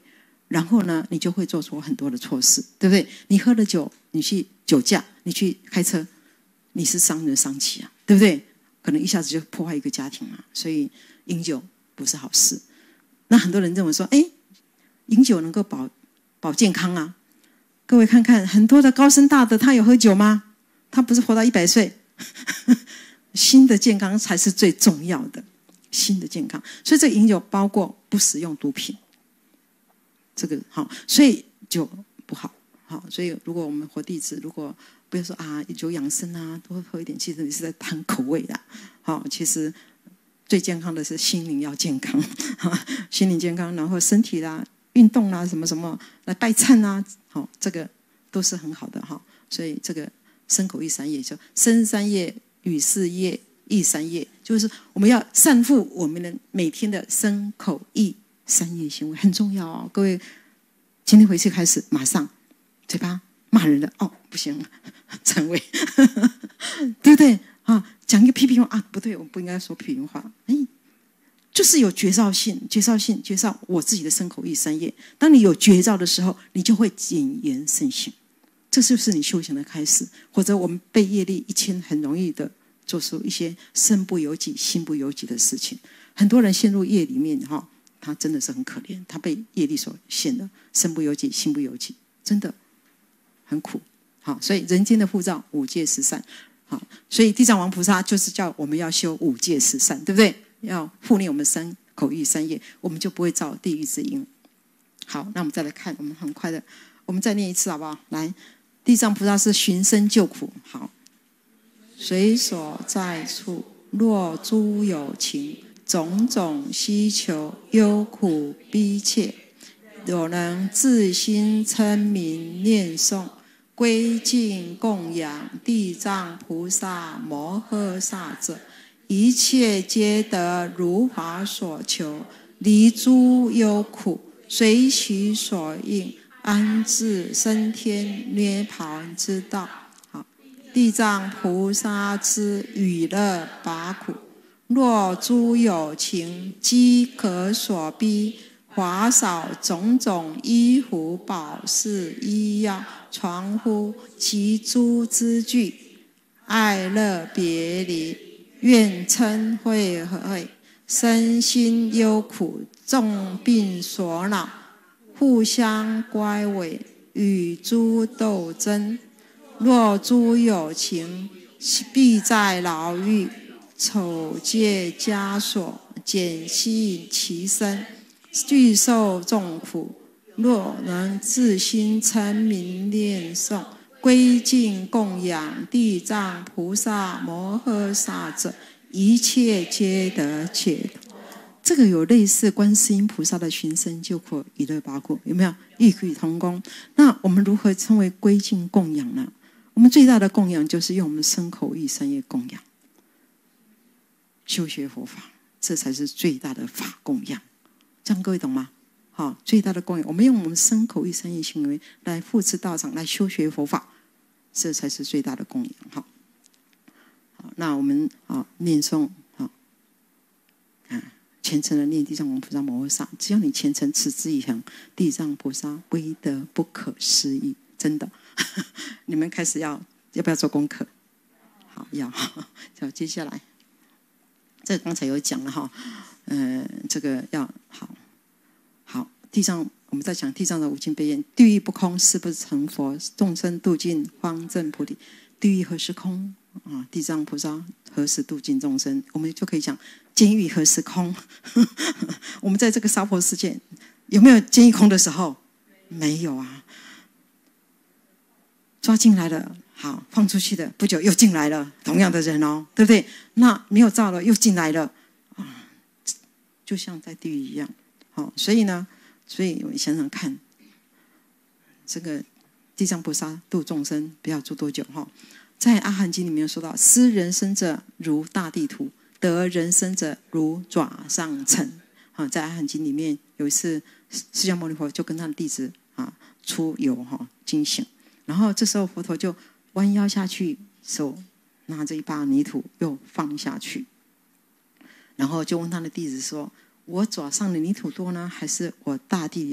A: 然后呢，你就会做出很多的错事，对不对？你喝了酒，你去酒驾，你去开车，你是伤人伤己啊，对不对？可能一下子就破坏一个家庭啊。所以饮酒不是好事。那很多人认为说，哎，饮酒能够保保健康啊。各位看看，很多的高僧大德，他有喝酒吗？他不是活到一百岁？心的健康才是最重要的，心的健康。所以这饮酒包括不使用毒品。这个好，所以酒不好，好，所以如果我们活弟子，如果不要说啊酒养生啊，多喝一点，其实你是在贪口味的，好，其实最健康的是心灵要健康，心灵健康，然后身体啦、运动啦、什么什么来拜忏啊，好，这个都是很好的哈。所以这个身口意三业，就身三业、语四业、意三业，就是我们要善负我们的每天的身口意三业行为，很重要哦。各位，今天回去开始，马上嘴巴骂人的哦，不行，忏悔，对不对啊？讲一个批评话啊，不对，我不应该说批评话。哎，就是有觉照性，觉照性，觉照我自己的身口意三业。当你有觉照的时候，你就会谨言慎行，这就是你修行的开始。或者我们被业力一牵，很容易的做出一些身不由己、心不由己的事情。很多人陷入业里面哈。他真的是很可怜，他被业力所陷了，身不由己，心不由己，真的很苦。好，所以人间的护照五戒十善，好，所以地藏王菩萨就是叫我们要修五戒十善，对不对？要护念我们身口意三业，我们就不会造地狱之因。好，那我们再来看，我们很快的，我们再念一次好不好？来，地藏菩萨是寻声救苦，好，随所在处，若诸有情。种种希求，忧苦逼切，有能自心称名念诵，归敬供养地藏菩萨摩诃萨者，一切皆得如法所求，离诸忧苦，随其所应，安置升天涅槃之道。好，地藏菩萨之与乐拔苦。若诸有情，饥渴所逼，华少种种衣服宝饰医药，传乎其诸之具，爱乐别离，怨嗔恚恚，身心忧苦，重病所恼，互相乖违，与诸斗争。若诸有情，必在牢狱。丑戒枷锁，减息其身，具受众苦。若能自心称名念诵，归敬供养地藏菩萨摩诃萨者，一切皆得解脱。这个有类似观世音菩萨的寻声救苦、以乐拔苦，有没有异曲同工？那我们如何称为归敬供养呢？我们最大的供养就是用我们身口意三业供养。修学佛法，这才是最大的法供养。这样各位懂吗？好，最大的供养，我们用我们身口意三业行为来扶持道场，来修学佛法，这才是最大的供养。好，好，那我们啊念诵啊，啊虔诚的念地藏王菩萨摩诃萨，只要你虔诚持之以恒，地藏菩萨威德不可思议，真的。你们开始要要不要做功课？好，要。好，接下来。这刚才有讲了哈，呃，这个要好，好，地藏，我们在讲地藏的无尽悲愿，地狱不空，誓不成佛，众生度尽，方证菩提。地狱何时空啊？地藏菩萨何时度尽众生？我们就可以讲监狱何时空？我们在这个娑婆世界有没有监狱空的时候？没有啊，抓进来了。好，放出去的不久又进来了，同样的人哦，对不对？那没有造了又进来了，啊，就像在地狱一样。好，所以呢，所以我想想看，这个地藏菩萨度众生不要住多久哈。在阿含经里面说到，思人生者如大地图，得人生者如爪上尘。啊，在阿含经里面有一次，释迦牟尼佛就跟他的弟子啊出游哈惊醒，然后这时候佛陀就弯腰下去，手拿着一把泥土又放下去，然后就问他的弟子说：我爪上的泥土多呢，还是我大地的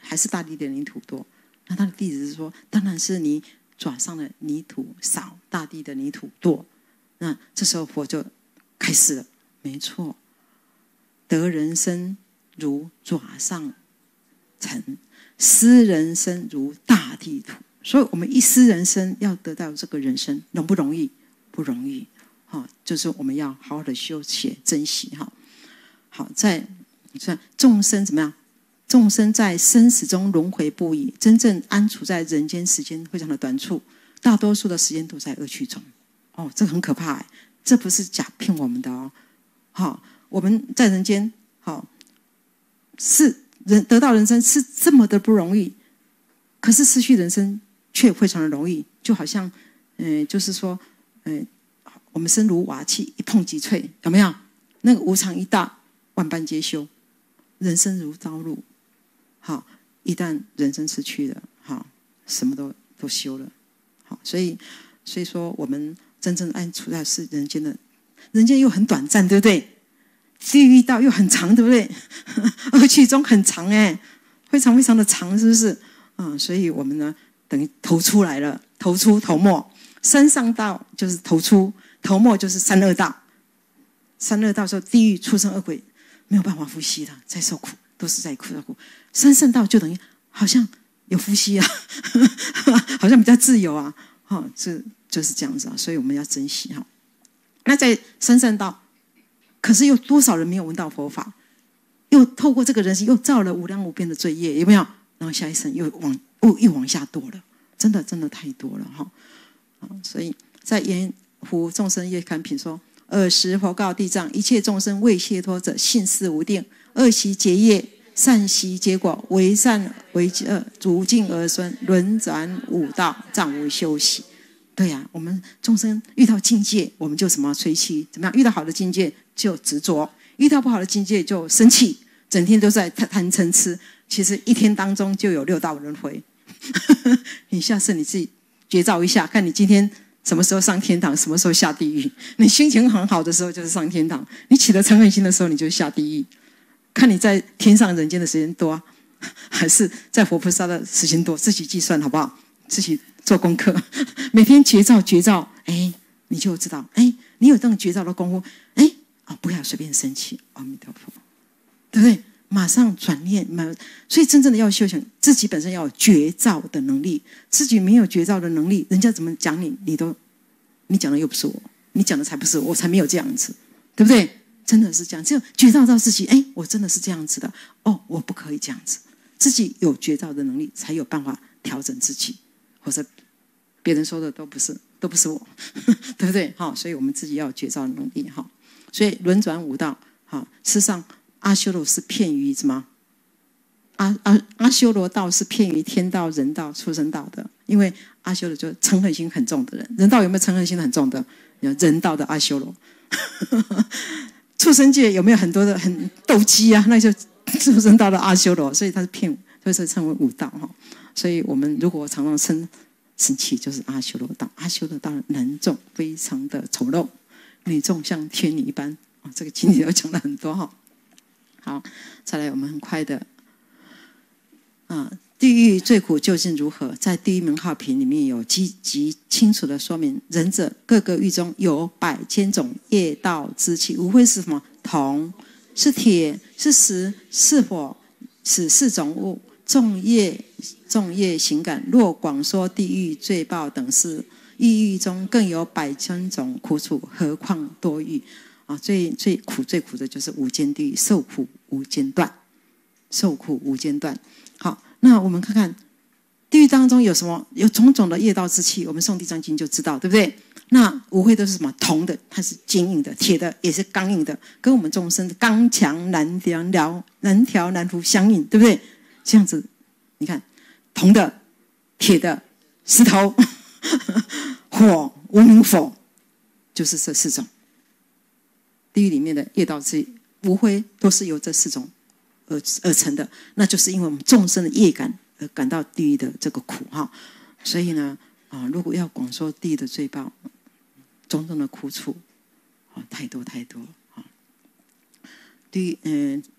A: 还是大地的泥土多？那他的弟子是说，当然是你爪上的泥土少，大地的泥土多。那这时候佛就开始了，没错，得人身如爪上尘，失人身如大地土。所以我们一失人身，要得到这个人身，容不容易？不容易。好，就是我们要好好的修且珍惜。哈，好，在在众生怎么样？众生在生死中轮回不已，真正安处在人间时间非常的短促，大多数的时间都在恶趣中。哦，这很可怕哎，这不是假骗我们的哦。好，我们在人间，好，是人得到人生是这么的不容易，可是失去人生却非常的容易，就好像，嗯、呃，就是说，嗯、呃，我们身如瓦器，一碰即碎，有没有？那个无常一大，万般皆休，人生如朝露。好，一旦人生失去了，好，什么都都休了。好，所以，所以说我们。真正安处在是人间的，人间又很短暂，对不对？地狱道又很长，对不对？恶趣中很长哎，非常非常的长，是不是？嗯，所以我们呢，等于投出来了，投出头末。三上道就是投出，头末就是三恶道。三恶道说地狱、畜生、恶鬼没有办法呼吸的，在受苦，都是在苦受苦。三圣道就等于好像有呼吸啊，好像比较自由啊，哈、哦，这。就是这样子啊，所以我们要珍惜哈。那在三圣道，可是有多少人没有闻到佛法，又透过这个人生又造了无量无边的罪业，有没有？然后下一生又往又又往下堕了，真的真的太多了哈。所以在言胡众生业堪品说：尔时佛告地藏，一切众生未解脱者，信思无定，恶习结业，善习结果，为善为恶，逐境而生，轮转五道，暂无休息。对呀、啊，我们众生遇到境界，我们就什么吹气，怎么样？遇到好的境界就执着，遇到不好的境界就生气，整天都在贪嗔痴。其实一天当中就有六道轮回。你下次你自己觉照一下，看你今天什么时候上天堂，什么时候下地狱。你心情很好的时候就是上天堂，你起了嗔恨心的时候你就下地狱。看你在天上人间的时间多，还是在佛菩萨的时间多，自己计算好不好？自己做功课，每天觉照觉照，哎，你就知道，哎，你有这种觉照的功夫，哎，啊，不要随便生气，阿弥陀佛，对不对？马上转念，所以真正的要修行，自己本身要有觉照的能力，自己没有觉照的能力，人家怎么讲你，你都，你讲的又不是我，你讲的才不是我，我才没有这样子，对不对？真的是这样，只有觉照到自己，哎，我真的是这样子的，哦，我不可以这样子，自己有觉照的能力，才有办法调整自己。或者别人说的都不是，都不是我，对不对？好，所以我们自己要有觉照的能力哈。所以轮转五道，好，事实上阿修罗是片于什么？阿阿阿修罗道是片于天道、人道、畜生道的，因为阿修罗就嗔恨心很重的人。人道有没有嗔恨心很重的？有人道的阿修罗。畜生界有没有很多的很斗鸡啊？那就畜生道的阿修罗，所以他是片，所以说称为五道哈。所以我们如果常常生生气，就是阿修罗道。阿修罗道男众非常的丑陋，女众像天女一般。哦、这个经典有讲了很多哈。好，再来我们很快的啊，地狱最苦究竟如何？在地狱门号品里面有极极清楚的说明，人者各个狱中有百千种业道之气，无非是什么？铜、是铁、是石、是火，是四种物。众业众业行感，若广说地狱罪报等事，异狱中更有百千种苦楚，何况多狱啊！最最苦最苦的就是无间地狱，受苦无间断，受苦无间断。好，那我们看看地狱当中有什么？有种种的业道之气，我们诵地藏经就知道，对不对？那无非都是什么？铜的，它是坚硬的；铁的也是刚硬的，跟我们众生刚强难调难调难服相应，对不对？这样子，你看，铜的、铁的、石头、火、无名火，就是这四种。地狱里面的业道之气，无非都是由这四种而而成的。那就是因为我们众生的业感而感到地狱的这个苦哈。所以呢，啊，如果要广说地狱的罪报，种种的苦楚，啊，太多太多啊。地狱，嗯、呃，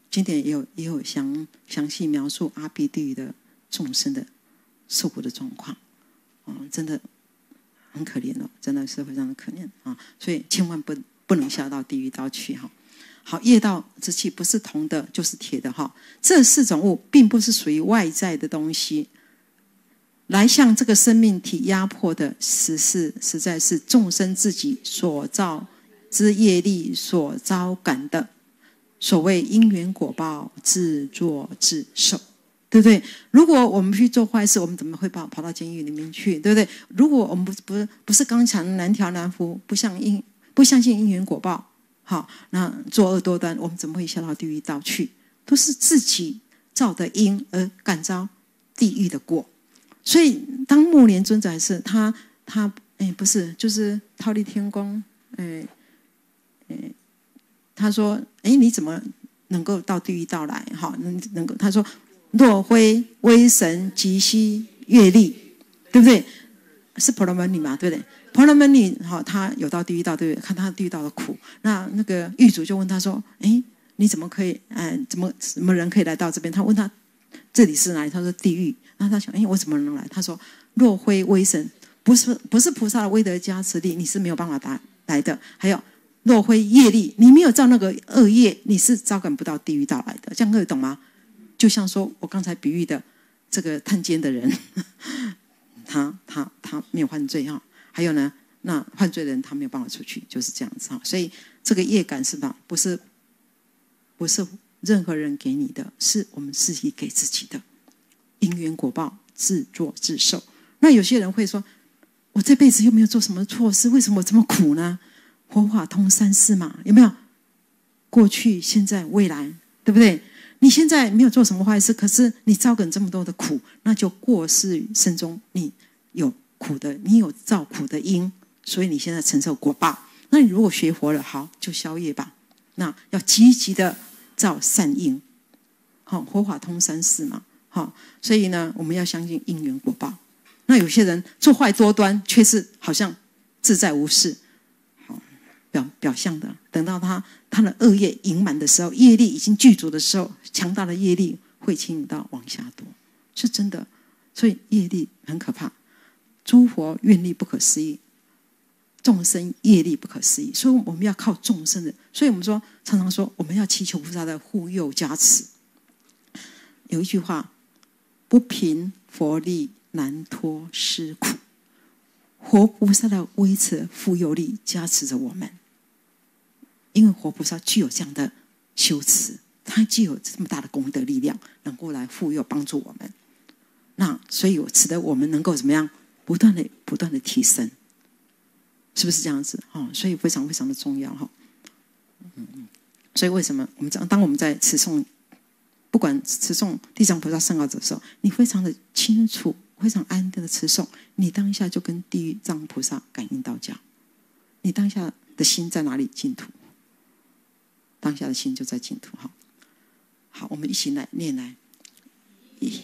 A: 经典也有也有详详细描述阿鼻地狱的众生的受苦的状况，哦，真的很可怜哦，真的是非常的可怜啊！所以千万不不能下到地狱道去哈。好，业道之气不是铜的，就是铁的哈。这四种物并不是属于外在的东西，来向这个生命体压迫的，实是实在是众生自己所造之业力所遭感的。所谓因缘果报，自作自受，对不对？如果我们去做坏事，我们怎么会跑跑到监狱里面去，对不对？如果我们不不不是刚强难调难服，不相因不相信因缘果报，好，那作恶多端，我们怎么会下到地狱道去？都是自己造的因而感召地狱的果。所以当目连尊者还是他他哎不是就是忉利天宫哎哎。他说：“哎，你怎么能够到地狱道来？哈，能能够？他说，若非威神及息阅历，对不对？是婆罗门女嘛，对不对？婆罗门女哈，她有到地狱道，对不对？看她地狱道的苦。那那个狱主就问他说：，哎，你怎么可以？哎，怎么什么人可以来到这边？他问他这里是哪里？他说地狱。那他想，哎，我怎么能来？他说：若非威神，不是不是菩萨的威德加持力，你是没有办法来来的。还有。”若非业力，你没有造那个恶业，你是招感不到地狱道来的。这样各位懂吗？就像说我刚才比喻的这个探监的人，他他他没有犯罪哈。还有呢，那犯罪的人他没有办法出去，就是这样子哈。所以这个业感是吧？不是不是任何人给你的，是我们自己给自己的。因缘果报，自作自受。那有些人会说，我这辈子又没有做什么错事，为什么我这么苦呢？佛法通三世嘛，有没有？过去、现在、未来，对不对？你现在没有做什么坏事，可是你遭感这么多的苦，那就过世生中你有苦的，你有造苦的因，所以你现在承受果报。那你如果学佛了，好，就消业吧。那要积极的造善因，好，佛法通三世嘛，好，所以呢，我们要相信因缘果报。那有些人做坏多端，却是好像自在无事。表, 表象的，等到他他的恶业盈满的时候，业力已经具足的时候，强大的业力会牵引到往下堕，是真的。所以业力很可怕，诸佛愿力不可思议，众生业力不可思议，所以我们要靠众生的。所以我们说常常说，我们要祈求菩萨的护佑加持。有一句话：不凭佛力，难脱师苦。活菩萨的威持、护佑力加持着我们。因为活菩萨具有这样的修持，他具有这么大的功德力量，能够来护佑帮助我们。那所以使得我们能够怎么样，不断的不断的提升，是不是这样子？哦，所以非常非常的重要哈。嗯嗯。所以为什么我们当我们在持诵，不管持诵地藏菩萨圣号的时候，你非常的清楚，非常安定的持诵，你当下就跟地藏菩萨感应道交。你当下的心在哪里？净土。当下的心就在净土。好，好，我们一起来念来。一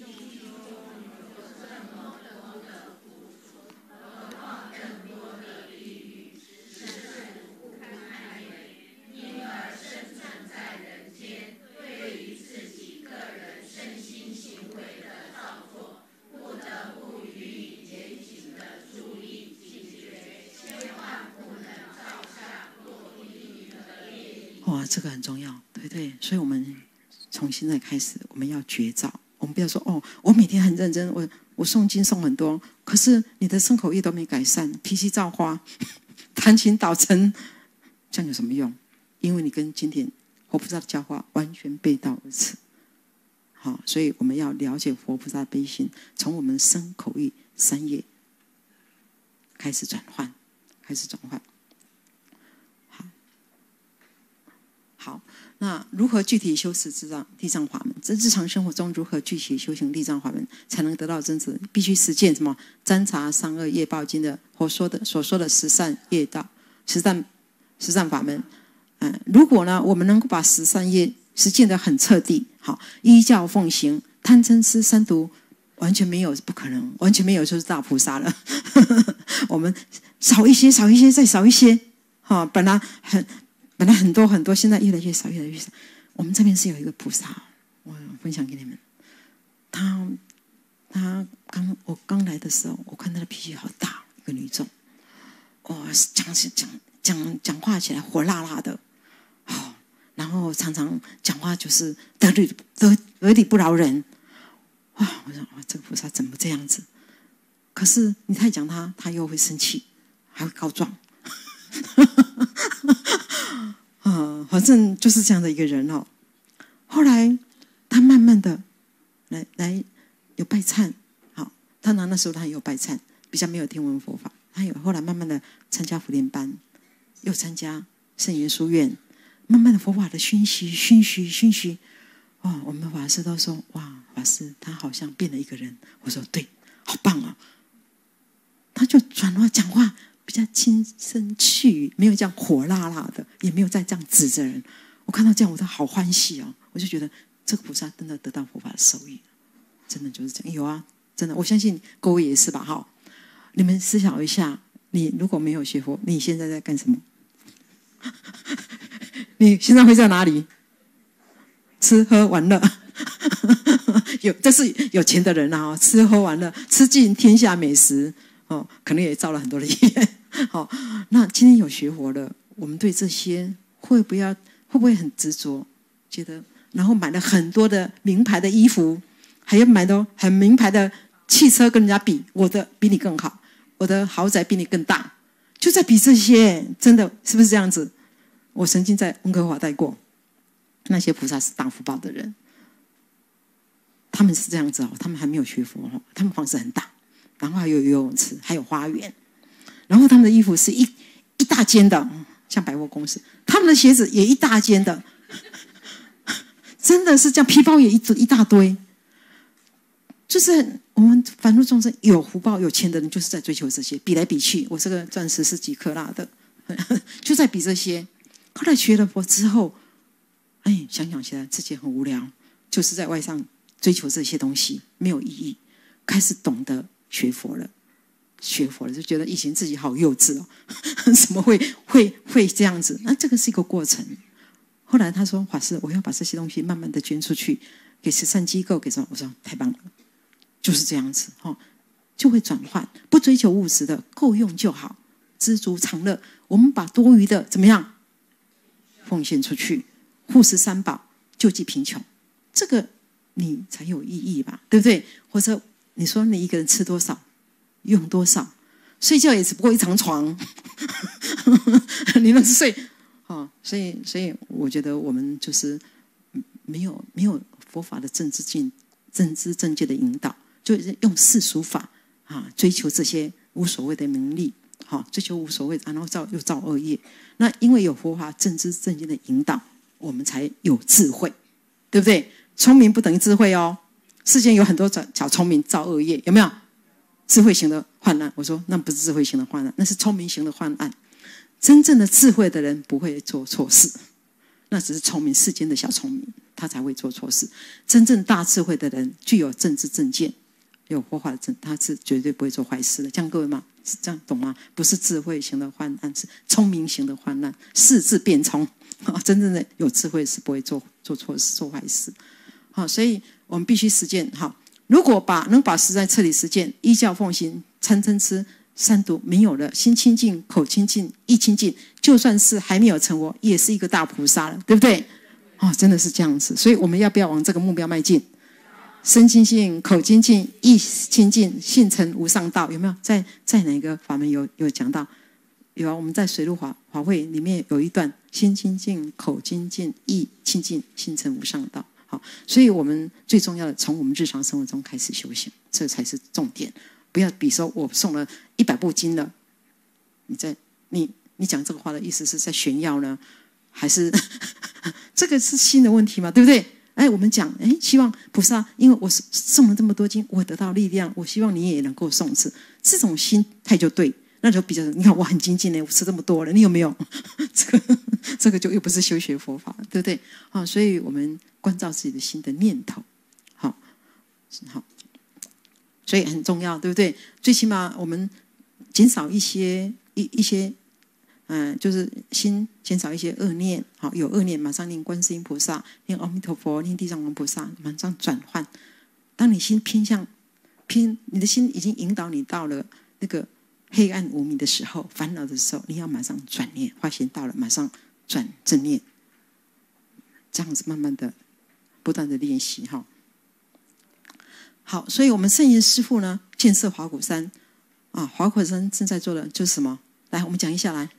A: 哇，这个很重要，对不对？所以我们从现在开始，我们要觉照。我们不要说哦，我每天很认真，我我诵经诵很多，可是你的身口业都没改善，脾气造花，弹琴捣成，这样有什么用？因为你跟今天佛菩萨的教化完全背道而驰。好，所以我们要了解佛菩萨的悲心，从我们身口意三业开始转换，开始转换。好，那如何具体修持地藏地藏法门？在日常生活中，如何具体修行地藏法门，才能得到真实？必须实践什么？瞻察三恶业报经的所说的所说的十善业道、十善十善法门。嗯，如果呢，我们能够把十善业实践得很彻底，好，依教奉行，贪嗔痴三毒完全没有，不可能，完全没有就是大菩萨了。我们少一些，少一些，再少一些，哈，本来很。本来很多很多，现在越来越少，越来越少。 我们这边是有一个菩萨，我分享给你们。他他刚我刚来的时候，我看他的脾气好大，一个女众，哦，讲讲讲讲话起来火辣辣的，哦，然后常常讲话就是得理得得理不饶人。哇！我说哇，这个菩萨怎么这样子？可是你太讲他，他又会生气，还会告状。啊，反正就是这样的一个人哦。后来他慢慢的来来有拜忏，好，他那那时候他也有拜忏，比较没有听闻佛法。他有后来慢慢的参加福联班，又参加圣严书院，慢慢的佛法的熏习熏习熏习。哦，我们法师都说哇，法师他好像变了一个人。我说对，好棒啊！他就转化讲话比较轻声细语，没有这样火辣辣的，也没有再这样指着人。我看到这样，我都好欢喜哦！我就觉得这个菩萨真的得到佛法的受益，真的就是这样。有啊，真的，我相信各位也是吧？哈，你们思考一下，你如果没有学佛，你现在在干什么？你现在会在哪里？吃喝玩乐。有，这是有钱的人啊，吃喝玩乐，吃尽天下美食哦，可能也造了很多的业。好、哦，那今天有学佛了，我们对这些会不要会不会很执着？觉得，然后买了很多的名牌的衣服，还有买的很名牌的汽车跟人家比，我的比你更好，我的豪宅比你更大，就在比这些，真的是不是这样子？我曾经在温哥华待过。那些菩萨是大福报的人，他们是这样子哦，他们还没有学佛哦，他们房子很大，然后还有游泳池，还有花园，然后他们的衣服是一一大间的，像百货公司，他们的鞋子也一大间的，真的是这样，皮包也一一大堆，就是我们凡夫众生有福报有钱的人，就是在追求这些，比来比去，我这个钻石是几克拉的，就在比这些。后来学了佛之后。哎，想想起来自己很无聊，就是在外上追求这些东西没有意义，开始懂得学佛了，学佛了就觉得以前自己好幼稚哦，怎么会会会这样子？那这个是一个过程。后来他说：“法师，我要把这些东西慢慢的捐出去，给慈善机构，给什么？”我说：“太棒了，就是这样子哈、哦，就会转换，不追求物质的，够用就好，知足常乐。我们把多余的怎么样奉献出去。”护持三宝，救济贫穷，这个你才有意义吧，对不对？或者你说你一个人吃多少，用多少，睡觉也只不过一张床，你那是睡哦，所以所以我觉得我们就是没有没有佛法的正知境、正知正见的引导，就是用世俗法啊，追求这些无所谓的名利，好、哦，追求无所谓，然后造又造恶业。那因为有佛法正知正见的引导。我们才有智慧，对不对？聪明不等于智慧哦。世间有很多小聪明造恶业，有没有？智慧型的患难，我说那不是智慧型的患难，那是聪明型的患难。真正的智慧的人不会做错事，那只是聪明世间的小聪明，他才会做错事。真正大智慧的人具有正知正见，有佛法的正，他是绝对不会做坏事的。这样各位吗？是这样懂吗？不是智慧型的患难，是聪明型的患难，视智变聪。真正的有智慧是不会做做错事、做坏事。好，所以我们必须实践。好，如果把能把实在彻底实践，依教奉行，参嗔痴三毒没有了，心清净、口清净、意清净，就算是还没有成佛，也是一个大菩萨了，对不对？哦，真的是这样子。所以我们要不要往这个目标迈进？身清净、口清净、意清净，信成无上道。有没有？在在哪个法门有有讲到？有啊，我们在水陆法法会里面有一段，心清净、口清净、意清净，信成无上道。好，所以我们最重要的，从我们日常生活中开始修行，这才是重点。不要比说我诵了一百部经了，你在你你讲这个话的意思是在炫耀呢，还是这个是心的问题嘛？对不对？哎，我们讲，哎，希望菩萨，因为我诵了这么多经，我得到力量，我希望你也能够诵持，这种心态就对。那就比较，你看我很精进呢，我吃这么多了，你有没有？这个这个就又不是修学佛法，对不对？啊，所以我们关照自己的心的念头，好，好，所以很重要，对不对？最起码我们减少一些一一些嗯、呃，就是心减少一些恶念，好，有恶念马上念观世音菩萨，念阿弥陀佛，念地藏王菩萨，马上转换。当你心偏向偏，你的心已经引导你到了那个黑暗无明的时候，烦恼的时候，你要马上转念，发心到了，马上转正念，这样子慢慢的、不断的练习哈。好，所以我们圣严师父呢，建设华骨山啊，华骨山正在做的就是什么？来，我们讲一下来。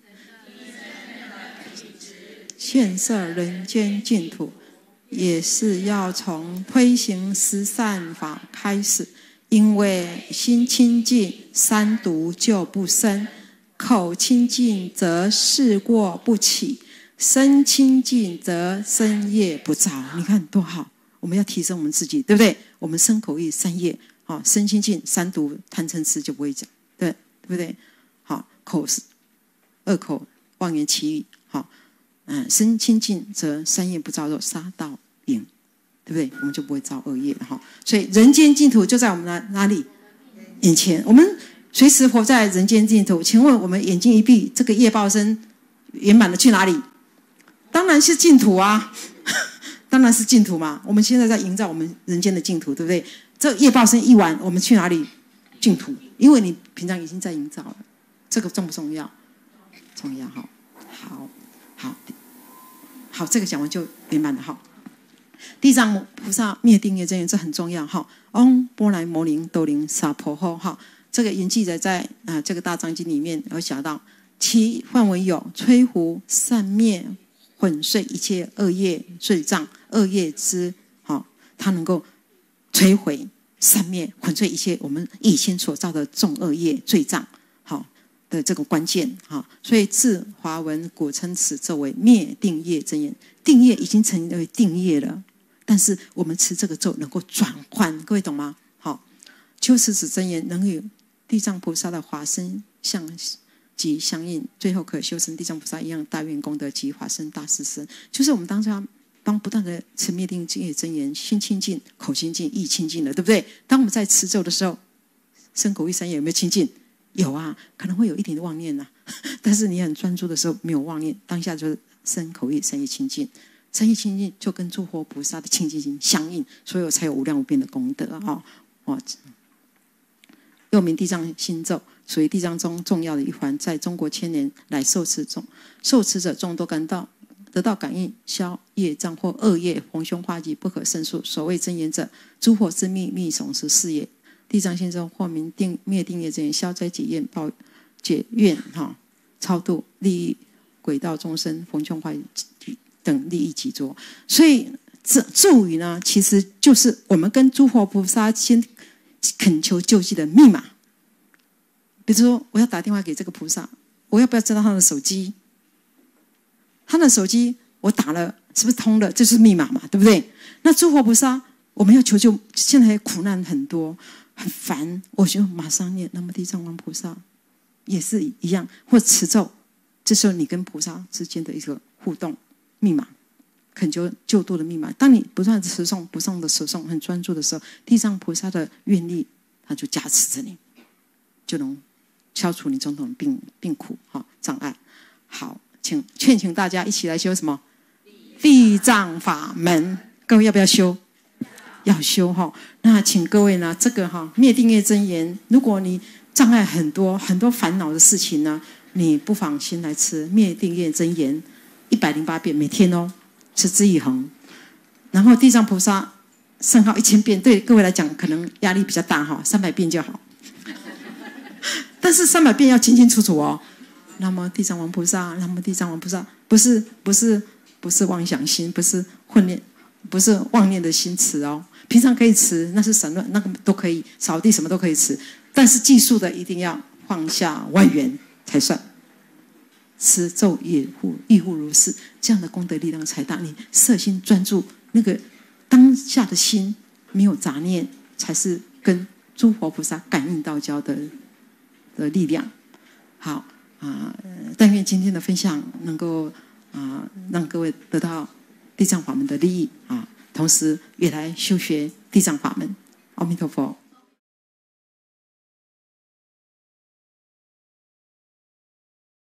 A: 建设人间净土，也是要从推行十善法开始。因为心清净，三毒就不生；口清净，则事过不起；身清净，则身业不造。你看多好！我们要提升我们自己，对不对？我们身口意三业，好，身清净，三毒贪嗔痴就不会讲，对对不对？好，口是恶口妄言绮语，好，嗯，身清净，则三业不造作，杀盗淫。对不对？我们就不会造恶业了哈。所以人间净土就在我们哪哪里？眼前。我们随时活在人间净土。请问我们眼睛一闭，这个业报身圆满的去哪里？当然是净土啊，当然是净土嘛。我们现在在营造我们人间的净土，对不对？这业报身一完，我们去哪里？净土。因为你平常已经在营造了，这个重不重要？重要哈。好，好，好，这个讲完就圆满了哈。地藏菩萨灭定业真言，这很重要哈。嗡波罗摩尼多灵萨婆诃哈，这个已记载在啊、呃、这个大藏经里面有讲到，其范围有摧伏、散灭、粉碎一切恶业罪障、恶业之哈、哦，它能够摧毁、散灭、粉碎一切我们以前所造的重恶业罪障，好、哦、的这个关键哈、哦。所以自华文古称此咒为灭定业真言。定业已经成为定业了，但是我们持这个咒能够转换，各位懂吗？好，修持此真言能与地藏菩萨的法身相及相应，最后可修成地藏菩萨一样大愿功德及法身大士身。就是我们当下当不断的持灭定业真言，心清净、口清净、意清净了，对不对？当我们在持咒的时候，身口意三业有没有清净？有啊，可能会有一点妄念啊，但是你很专注的时候没有妄念，当下就是身口意三业清净，三业清净就跟诸佛菩萨的清净心相应，所以我才有无量无边的功德啊！哦，又名地藏心咒，属于地藏中重要的一环，在中国千年来受持众受持者众都感到得到感应，消业障或恶业逢凶化吉不可胜数。所谓真言者，诸佛之秘密总是是也。地藏心咒或名定灭定业真言，消灾解怨报解怨哈，超度利益轨道众生，逢凶化吉等利益集着。所以这咒语呢，其实就是我们跟诸佛菩萨先恳求救济的密码。比如说，我要打电话给这个菩萨，我要不要知道他的手机？他的手机我打了，是不是通了？这是密码嘛，对不对？那诸佛菩萨，我们要求救，现在苦难很多，很烦，我就马上念南无地藏王菩萨，也是一样，或持咒。这时候你跟菩萨之间的一个互动密码，恳求救度的密码。当你不断的持诵、不断的持诵，很专注的时候，地藏菩萨的愿力，他就加持着你，就能消除你种种病病苦哈障碍。好，请劝请大家一起来修什么地藏法门？各位要不要修？要修哈。那请各位呢，这个哈灭定业真言，如果你障碍很多很多烦恼的事情呢，你不妨先来吃灭定业真言一百零八遍，每天哦，持之以恒。然后地藏菩萨圣号一千遍，对各位来讲可能压力比较大哈，三百遍就好。但是三百遍要清清楚楚哦。南无地藏王菩萨，南无地藏王菩萨，不是不是不是妄想心，不是混念，不是妄念的心持哦。平常可以持，那是散乱，那个都可以，扫地什么都可以持。但是计数的一定要放下万缘才算。持咒也护亦护如是，这样的功德力量才大。你摄心专注，那个当下的心没有杂念，才是跟诸佛菩萨感应道交的的力量。好啊、呃，但愿今天的分享能够啊、呃，让各位得到地藏法门的利益啊，同时也来修学地藏法门。阿弥陀佛。